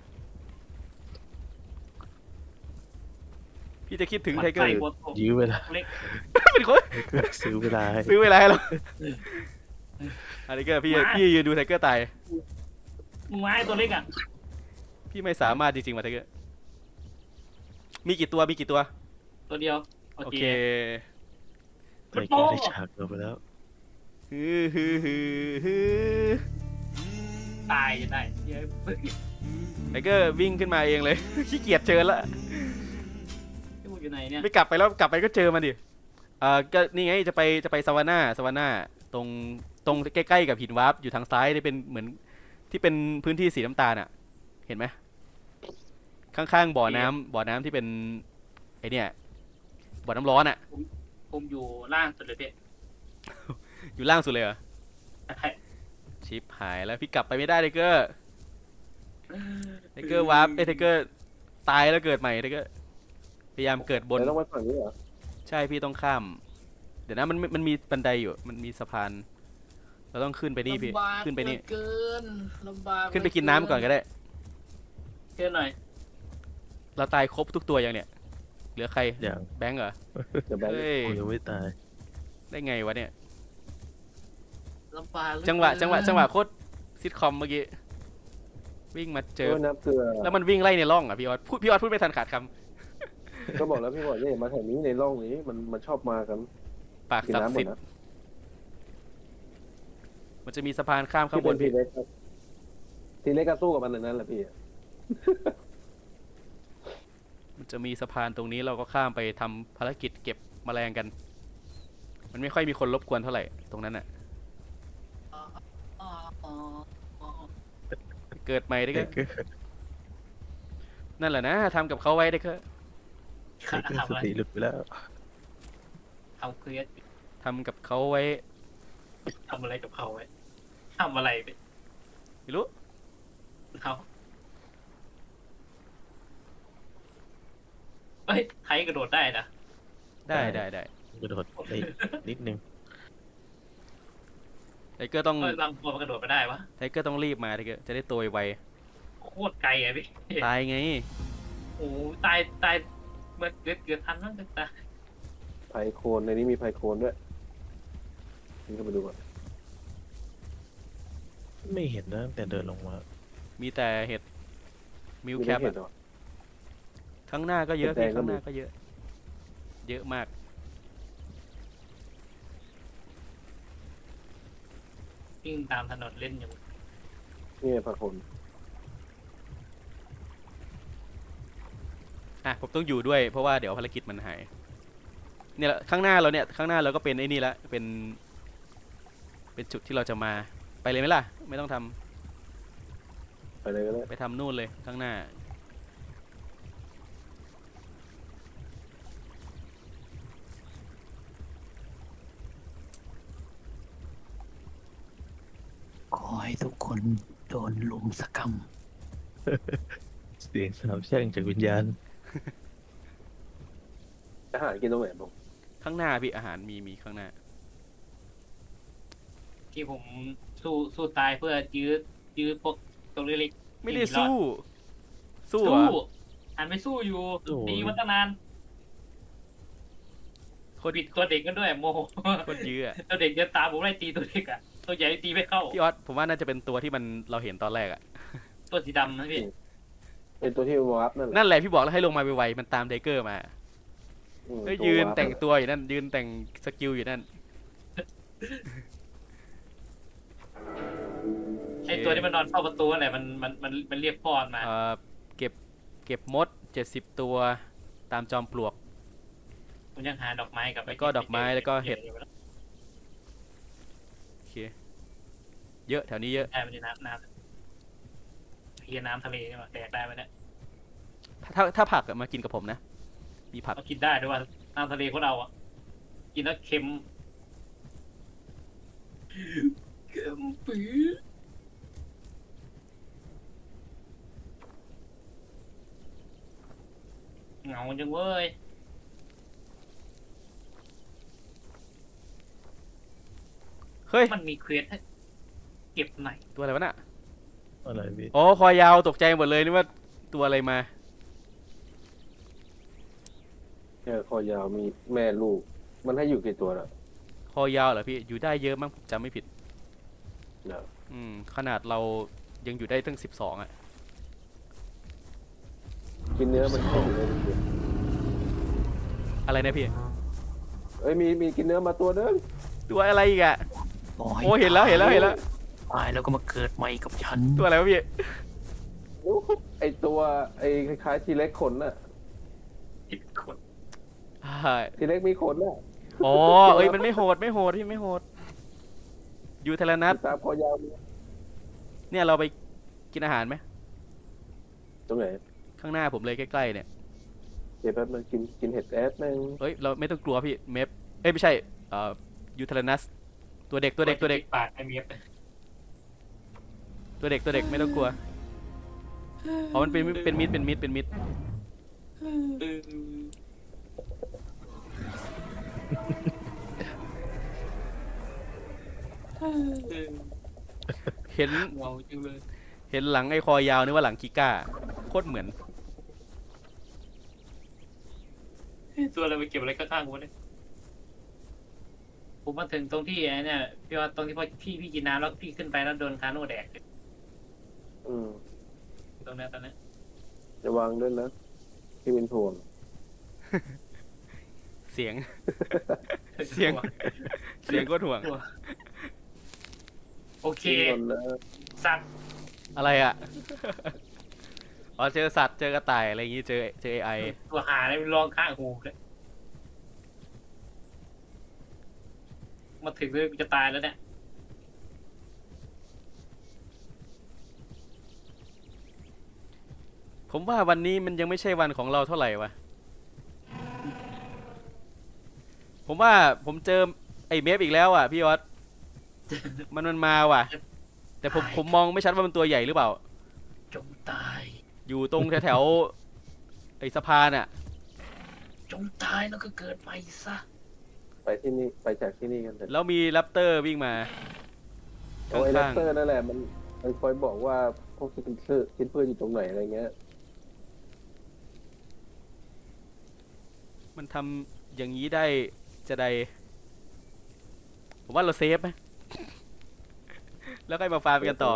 พี่จะคิดถึงไทเกอร์มันใส่หัวโตยื้อเวลาเล็กเป็นคนไทเกอร์ซื้อเวลาให้ซื้อเวลาให้เราอ่ะไทเกอร์พี่พี่ยืนดูไทเกอร์ตายมึงไม้ตัวเล็กอะพี่ไม่สามารถจริงๆว่ะไทเกอร์มีกี่ตัวมีกี่ตัวตัวเดียว โอโอเคเคไทเกอร์ได้ฉากเราไปแล้วฮือฮือฮือฮือตายจะได้เย้ยไทเกอร์วิ่งขึ้นมาเองเลย ขี้เกียจเชิญละที่มึงอยู่ไหนเนี่ยไม่กลับไปแล้วกลับไปก็เจอมันดิเอ่อก็นี่ไงจะไปจะไปซาวาน่าซาวาน่าตรงตรงใกล้ๆกับหินวาร์ปอยู่ทางซ้ายที่เป็นเหมือนที่เป็นพื้นที่สีน้ำตาลอ่ะ เห็นไหมข้างๆบ่อน้ำบ่อน้ำที่เป็นไอเนี่ยบ่อน้ำร้อนอ่ะผมอยู่ล่างสุดเลยพี่อยู่ล่างสุดเลยเหรอชิปหายแล้วพี่กลับไปไม่ได้ไทเกอร์ไทเกอร์วาร์ปไอไทเกอร์ตายแล้วเกิดใหม่ไทเกอร์พยายามเกิดบนเดี๋ยวต้องไปฝั่งนี้เหรอใช่พี่ต้องข้าม เดี๋ยวนะมันมันมีบันไดอยู่มันมีสะพานเราต้องขึ้นไปนี่พี่ลำบากขึ้นไปนี่เหลือเกินลำบากขึ้นไปกินน้ำก่อนก็ได้เกินหน่อยเราตายครบทุกตัวยังเนี่ยเหลือใครอย่างแบงค์เหรอเดี๋ยวแบงค์เฮ้ยกูยังไม่ตายได้ไงวะเนี่ยลำบากเหลือจังหวะเกินจังหวะจังหวะโคตรซิทคอมเมื่อกี้วิ่งมาเจอโอ้ยน้ำเกลือแล้วมันวิ่งไล่ในร่องอ่ะพี่ออสพูดพี่ออสพูดไม่ทันขาดคก็บอกแล้วพี่บอกเนี่ยมาแถวนี้ในร่องนี้มันมันชอบมากันำปากกินศักน้ำดิ์หมสิดทธิ์นะมันจะมีสะพานข้ามข้างบนทีพี่เล็กครับทีเล็กก็สู้กับมันอย่างนั้นแหละพี่มันจะมีสะพานตรงนี้เราก็ข้ามไปทำภารกิจเก็บแมลงกัน มันไม่ค่อยมีคนรบกวนเท่าไหร่ตรงนั้นอ่ะอ๋ออ๋ออ๋อเกิดใหม่ได้ไทก็เกอร์นั่นแหละนะทำกับเขาไว้ได้ก็ไทเกอร์ทำสอะไรติหลุดไปแล้วทำเครียดทำกับเขาไว้ทำอะไรกับเขาไว้ทำอะไรไปไม่รู้เขาเฮ้ยไทยกระโดดได้นะได้ได้ได้กระโดดได้นิดนึงไทเกอร์ต้องเออบางตัวมันกระโดดไม่ได้วะไทเกอร์ต้องรีบมาไทเกอร์จะได้ตัวไวโคตรไกลอะพี่ตายไงโอ้ตายตายเมื่อเกิดเกิดทันมั้งตายไพโคนในนี้มีไพโคนด้วยนี่ก็ไปดูก่อนไม่เห็นนะตั้งแต่เดินลงมามีแต่เห็ดมิวมีแคได้ปเห็นเหรอข้างหน้าก็เยอะเห็ดแดพี่งก็ข้างหมีน้าก็เยอะ เยอะมากวิ่งตามถนนเล่นอยู่นี่ไพโคนอ่ะผมต้องอยู่ด้วยเพราะว่าเดี๋ยวภารกิจมันหายเนี่ยแหละข้างหน้าเราเนี่ยข้างหน้าเราก็เป็นไอ้นี่ละเป็น เป็นจุดที่เราจะมาไปเลยไหมล่ะ ไม่ต้องทำไปเลยก็ได้ไปทำนู่นเลยข้างหน้าขอให้ทุกคนโดนลุมสกรรมเสียงสาบแช่งจากวิญญาณอาหารกินตรงไหนบ้างข้างหน้าพี่อาหารมีมีข้างหน้าที่ผมสู้สู้ตายเพื่อยื้อยื้อพวกตัวเล็กๆไม่ได้สู้ สู้สู้เหรออันไม่สู้อยู่สู้ตีมาตั้งนานคนปิดตัวเด็กกันด้วยโมโหคนยื้ออะตัวเด็กจะตามผมไล่ตีตัวเด็กอ่ะตัวใหญ่ตีไม่เข้าพี่ออสผมว่าน่าจะเป็นตัวที่มันเราเห็นตอนแรกอะตัวสีดำนะพี่เป็นตัวที่วาร์ปนั่นแหละนั่นแหละพี่บอกแล้วให้ลงมาไวๆมันตามไดเกอร์มาอืมเอ้ยตัวยืนวาร์ปแต่งตัวอยู่นั่นยืนแต่งสกิลอยู่นั่นไอตัวที่มันนอนเฝ้าประตูอะไรมันมันมันมันเรียกพ่อมาเอ่อเก็บเก็บมดเจ็ดสิบตัวตามจอมปลวกผมยังหาดอกไม้กับแล้วก็ดอกไม้แล้วก็เห็ด โอเคเยอะแถวนี้เยอะได้ไม่ได้น้ำน้ำโอเคเพียน้ำทะเลนี่มาแดกได้ไหมเนี่ยถ้าถ้าผักอะมากินกับผมนะ มีผักเรากินได้ด้วยว่าน้ำทะเลพวกเราอ่ะกินแล้วเค็มเค็มปื้อเหงาจังเว้ยเฮ้ยมันมีเควสให้เก็บไหนตัวอะไรวะน่ะอะไรพี่อ๋อคอยาวตกใจหมดเลยนึกว่าตัวอะไรมาเนี่ยคอยาวมีแม่ลูก มันให้อยู่กี่ตัวน่ะคอยาวเหรอพี่ อยู่ได้เยอะมั้งผมจำไม่ผิดเนาะอืม ขนาดเรายังอยู่ได้ตั้งสิบสองอ่ะกินเนื้อมันเข้าอยู่เลยอะไรนะพี่เอ้ยมีมีกินเนื้อมาตัวนึงตัวอะไรอีกอ่ะขอให้โอ้เห็นแล้วเห็นแล้วเห็นแล้วตายแล้วก็มาเกิดใหม่กับฉันตัวอะไรวะพี่โอ้ไอตัวไอคล้ายๆทีเล็กขนน่ะผิดคนอ่าทีเล็กมีขนน่ะอ๋อ เอ้ยมันไม่โหดไม่โหดพี่ไม่โหด อยู่เทเลนัทตามคอยาวมีเนี่ยเราไปกินอาหารไหมตรงไหนข้างหน้าผมเลยใกล้ๆเนี่ยเดี๋ยวแป๊บนึงกินกินเห็ดแอดแม่งเอ้ยเราไม่ต้องกลัวพี่เมฟเอ้ยไม่ใช่เอ่อยูเทเลนัสตัวเด็กตัวเด็กตัวเด็กปากไอเมียบตัวเด็กตัวเด็กไม่ต้องกลัวเพราะมันเป็นเป็นมิดเป็นมิดเป็นมิดเห็นเงาจังเลยเห็นหลังไอ้คอยาวนึกว่าหลังกิก้าโคตรเหมือนตัวอะไรไปเก็บอะไรข้างๆกูเนี่ยผมมาถึงตรงที่ไอ้เนี่ยพี่ว่าตรงที่พ่อพี่พี่กินน้ำแล้วพี่ขึ้นไปแล้วโดนคาโน่แดกอืมตรงนี้ตอนนี้ระวังด้วยนะที่เป็นห่วงเสียง เสียง เสียงโคตรห่วงโอเคกินก่อนนะสัตว์อะไรอ่ะ อ๋อเจอสัตว์เจอกระต่ายอะไรอย่างงี้เจอเจอไอตัวหาเนี่ยมันลองข้างหูเลยมาถึงเลยกูจะตายแล้วเนี่ยผมว่าวันนี้มันยังไม่ใช่วันของเราเท่าไหร่วะผมว่าผมเจอไอ้เมฟอีกแล้วอ่ะพี่ออสมันมันมาว่ะ แต่ผมผมมองไม่ชัดว่ามันตัวใหญ่หรือเปล่าจงตายอยู่ตรงแถวๆไอ้สะพานอ่ะจงตายแล้วก็เกิดใหม่ซะไปที่นี่ไปจากที่นี่กันเถอะแล้วมีแรปเตอร์วิ่งมาโอ้ยแรข้าปงเตอร์นั่นแหละมันมันคอยบอกว่าพวกชิ้นเพื่อชิ้นเพื่ออยู่ตรงไหนอะไรเงี้ยๆมันทำอย่างนี้ได้จะได้ผมว่าเราเซฟไหม แล้วก็มาฟาร์มกันต่อ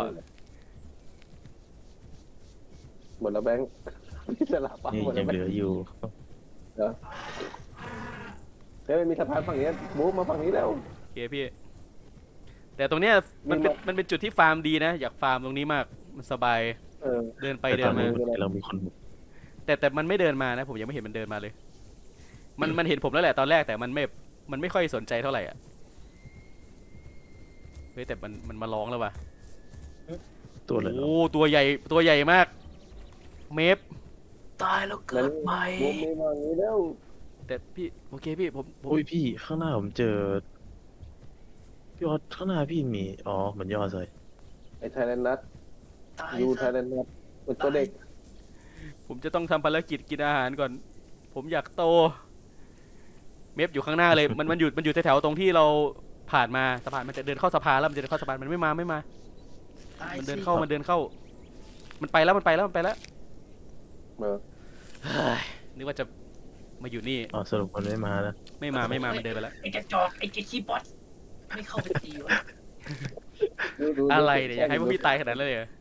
หมดแล้วแบงค์ ที่สลับปั๊บนี่หมดแล้ยัวงแบงเหลือค์อยู่เหรอเฮ้ยมันมีสะพานฝั่งนี้บู๊มาฝั่งนี้แล้วโอเคพี่ แต่ตรงเนี้ยมันเป็นมันเป็นจุดที่ฟาร์มดีนะ อยากฟาร์มตรงนี้มาก มันสบายเออเดินไปแต่เดิตอนนมานี้เรามีคนบุกแต่แต่มันไม่เดินมานะ ผมยังไม่เห็นมันเดินมาเลย มันมันเห็นผมแล้วแหละตอนแรกแต่มันไม่ มันไม่ค่อยสนใจเท่าไหร่อ่ะ เฮ้ยแต่มันมันมาร้องแล้วว่ะตัวเลยโอ้ตัวใหญ่ตัวใหญ่มาก เมฟตายแล้วเกิดใหม่บู๊มีมาอย่างนี้แล้วแต่พี่โอเคพี่ผมผมโอ้ยพี่ข้างหน้าผมเจอพี่ออสข้างหน้าพี่มีอ๋อเหมือนยอดเลยไอ้ไทยแลนด์นัทตายยูไทซะยแลนด์นัทเป็นตัวเด็กผมจะต้องทำภารกิจกินอาหารก่อน ผมอยากโต เมฟอยู่ข้างหน้าเลย มันมันอยู่มันอยู่แถวๆตรงที่เราผ่านมาสะพานมันจะเดินเข้าสะพานแล้วมันจะเดินเข้าสะพานมันไม่มาไม่มาตายมันสิเดินเข้ามันเดินเข้า มันไปแล้วมันไปแล้วมันไปแล้วเออเฮ้ยนึกว่าจะมาอยู่นี่อ๋อสรุปมันไม่มาแล้วไม่มาไม่มามันเดินไปแล้วไอ้กระจอกไอ้เจคีย์บอสไม่เข้าไปตีวะดูดูอะไรเนี่ยอยากให้พวกพี่ตายขนาดนั้นเลยเหรอ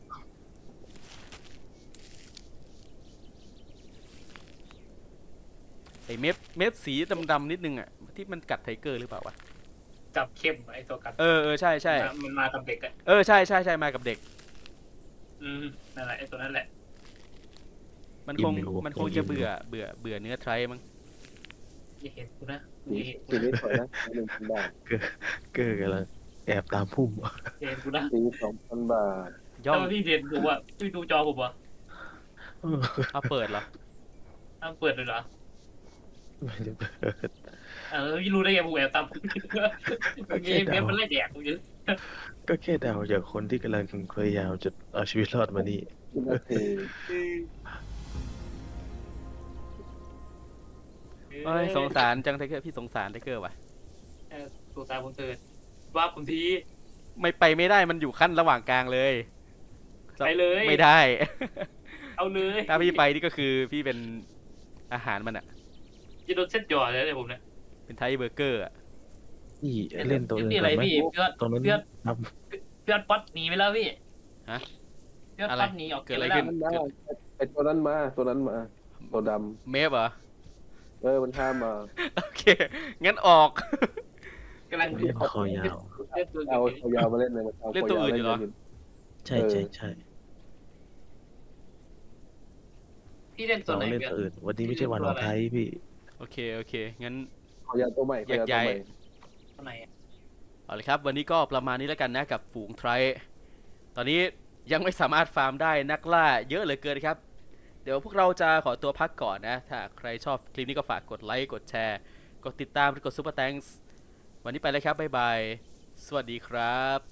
ไอเมฟเมฟสีดำๆนิดนึงอ่ะที่มันกัดไทเกอร์หรือเปล่าวะจับเข้มไอ้ตัวกัดเออเออใช่ใช่มันมากับเด็กอ่ะเออใช่ใช่ใช่มากับเด็กอืมนั่นแหละไอ้ตัวนั้นแหละมันคงมันคงจะเบื่อเบื่อเบื่อเนื้อไทรมั้งอย่าเห็นกูนะสีอย่าเห็นกูสีนะนี้ถอยนะหนึ่งพันบาทเกอร์กำลังแอบตามพุ่มอย่าเห็นกูนะสีสองพันบาทย่องถ้าพี่เห็นผมอ่ะพี่ดูจอผมอ่ะเออเอาเปิดเหรออ้าวเปิดเลยเหรอไม่ได้เปิดเออพี่รู้ได้ไงผมแอบตามเกมเกมมันไล่แดกผมอยู่ก็แค่เดาจากคนที่กำลังพยายามจะเอาชีวิตรอดมานี่นาทีเอ้ยสงสารจังไทเกอร์พี่สงสารไทเกอร์ว่ะเออสงสารผมเถิดว่าผมทีไม่ไปไม่ได้มันอยู่ขั้นระหว่างกลางเลยไปเลยไม่ได้เอาเลยถ้าพี่ไปนี่ก็คือพี่เป็นอาหารมันอะจะโดนเส้นหยอดเลยเนี่ยผมเนี่ยเป็นไทเบอร์เกอร์อะพี่เล่นตัวอื่นนี่ก่อะไรอนไหมพี่เพื่อนตรงนั้นเพื่อนนับเพื่อนป๊อตหนีไปแล้วพี่ฮะเพื่อนอะไรป๊อตหนีออกเกิดอะไรปแล้วขึ้นมันมาไอตัวนั้นมาตัวนั้นมาตัวดเมฟเหรอำเออมันข้ามมาโอเค งั้นออกกำลังเล่นคอยาวเล่นตัวเอาอื่นตัวยาวมาเล่นเลยมันเอาเล่นตัวอื่นอยู่เหรอใช่ใช่ใช่พี่เล่นตัวเราไหนเล่นเพื่อนตัวอื่น วันนี้ไม่ใช่วันของไทยพี่โอเค โอเค งั้นขอยาวตัวใหม่ขอยาวตัวใหม่ตัวไหนอะเอาเลยครับ วันนี้ก็ประมาณนี้แล้วกันนะกับฝูงไทรตอนนี้ยังไม่สามารถฟาร์มได้นักล่าเยอะเหลือเกินครับ เดี๋ยวพวกเราจะขอตัวพักก่อนนะ ถ้าใครชอบคลิปนี้ก็ฝากกดไลค์ กดแชร์ กดติดตามกดซุปเปอร์แตงส์วันนี้ไปเลยครับ บ๊ายบาย สวัสดีครับ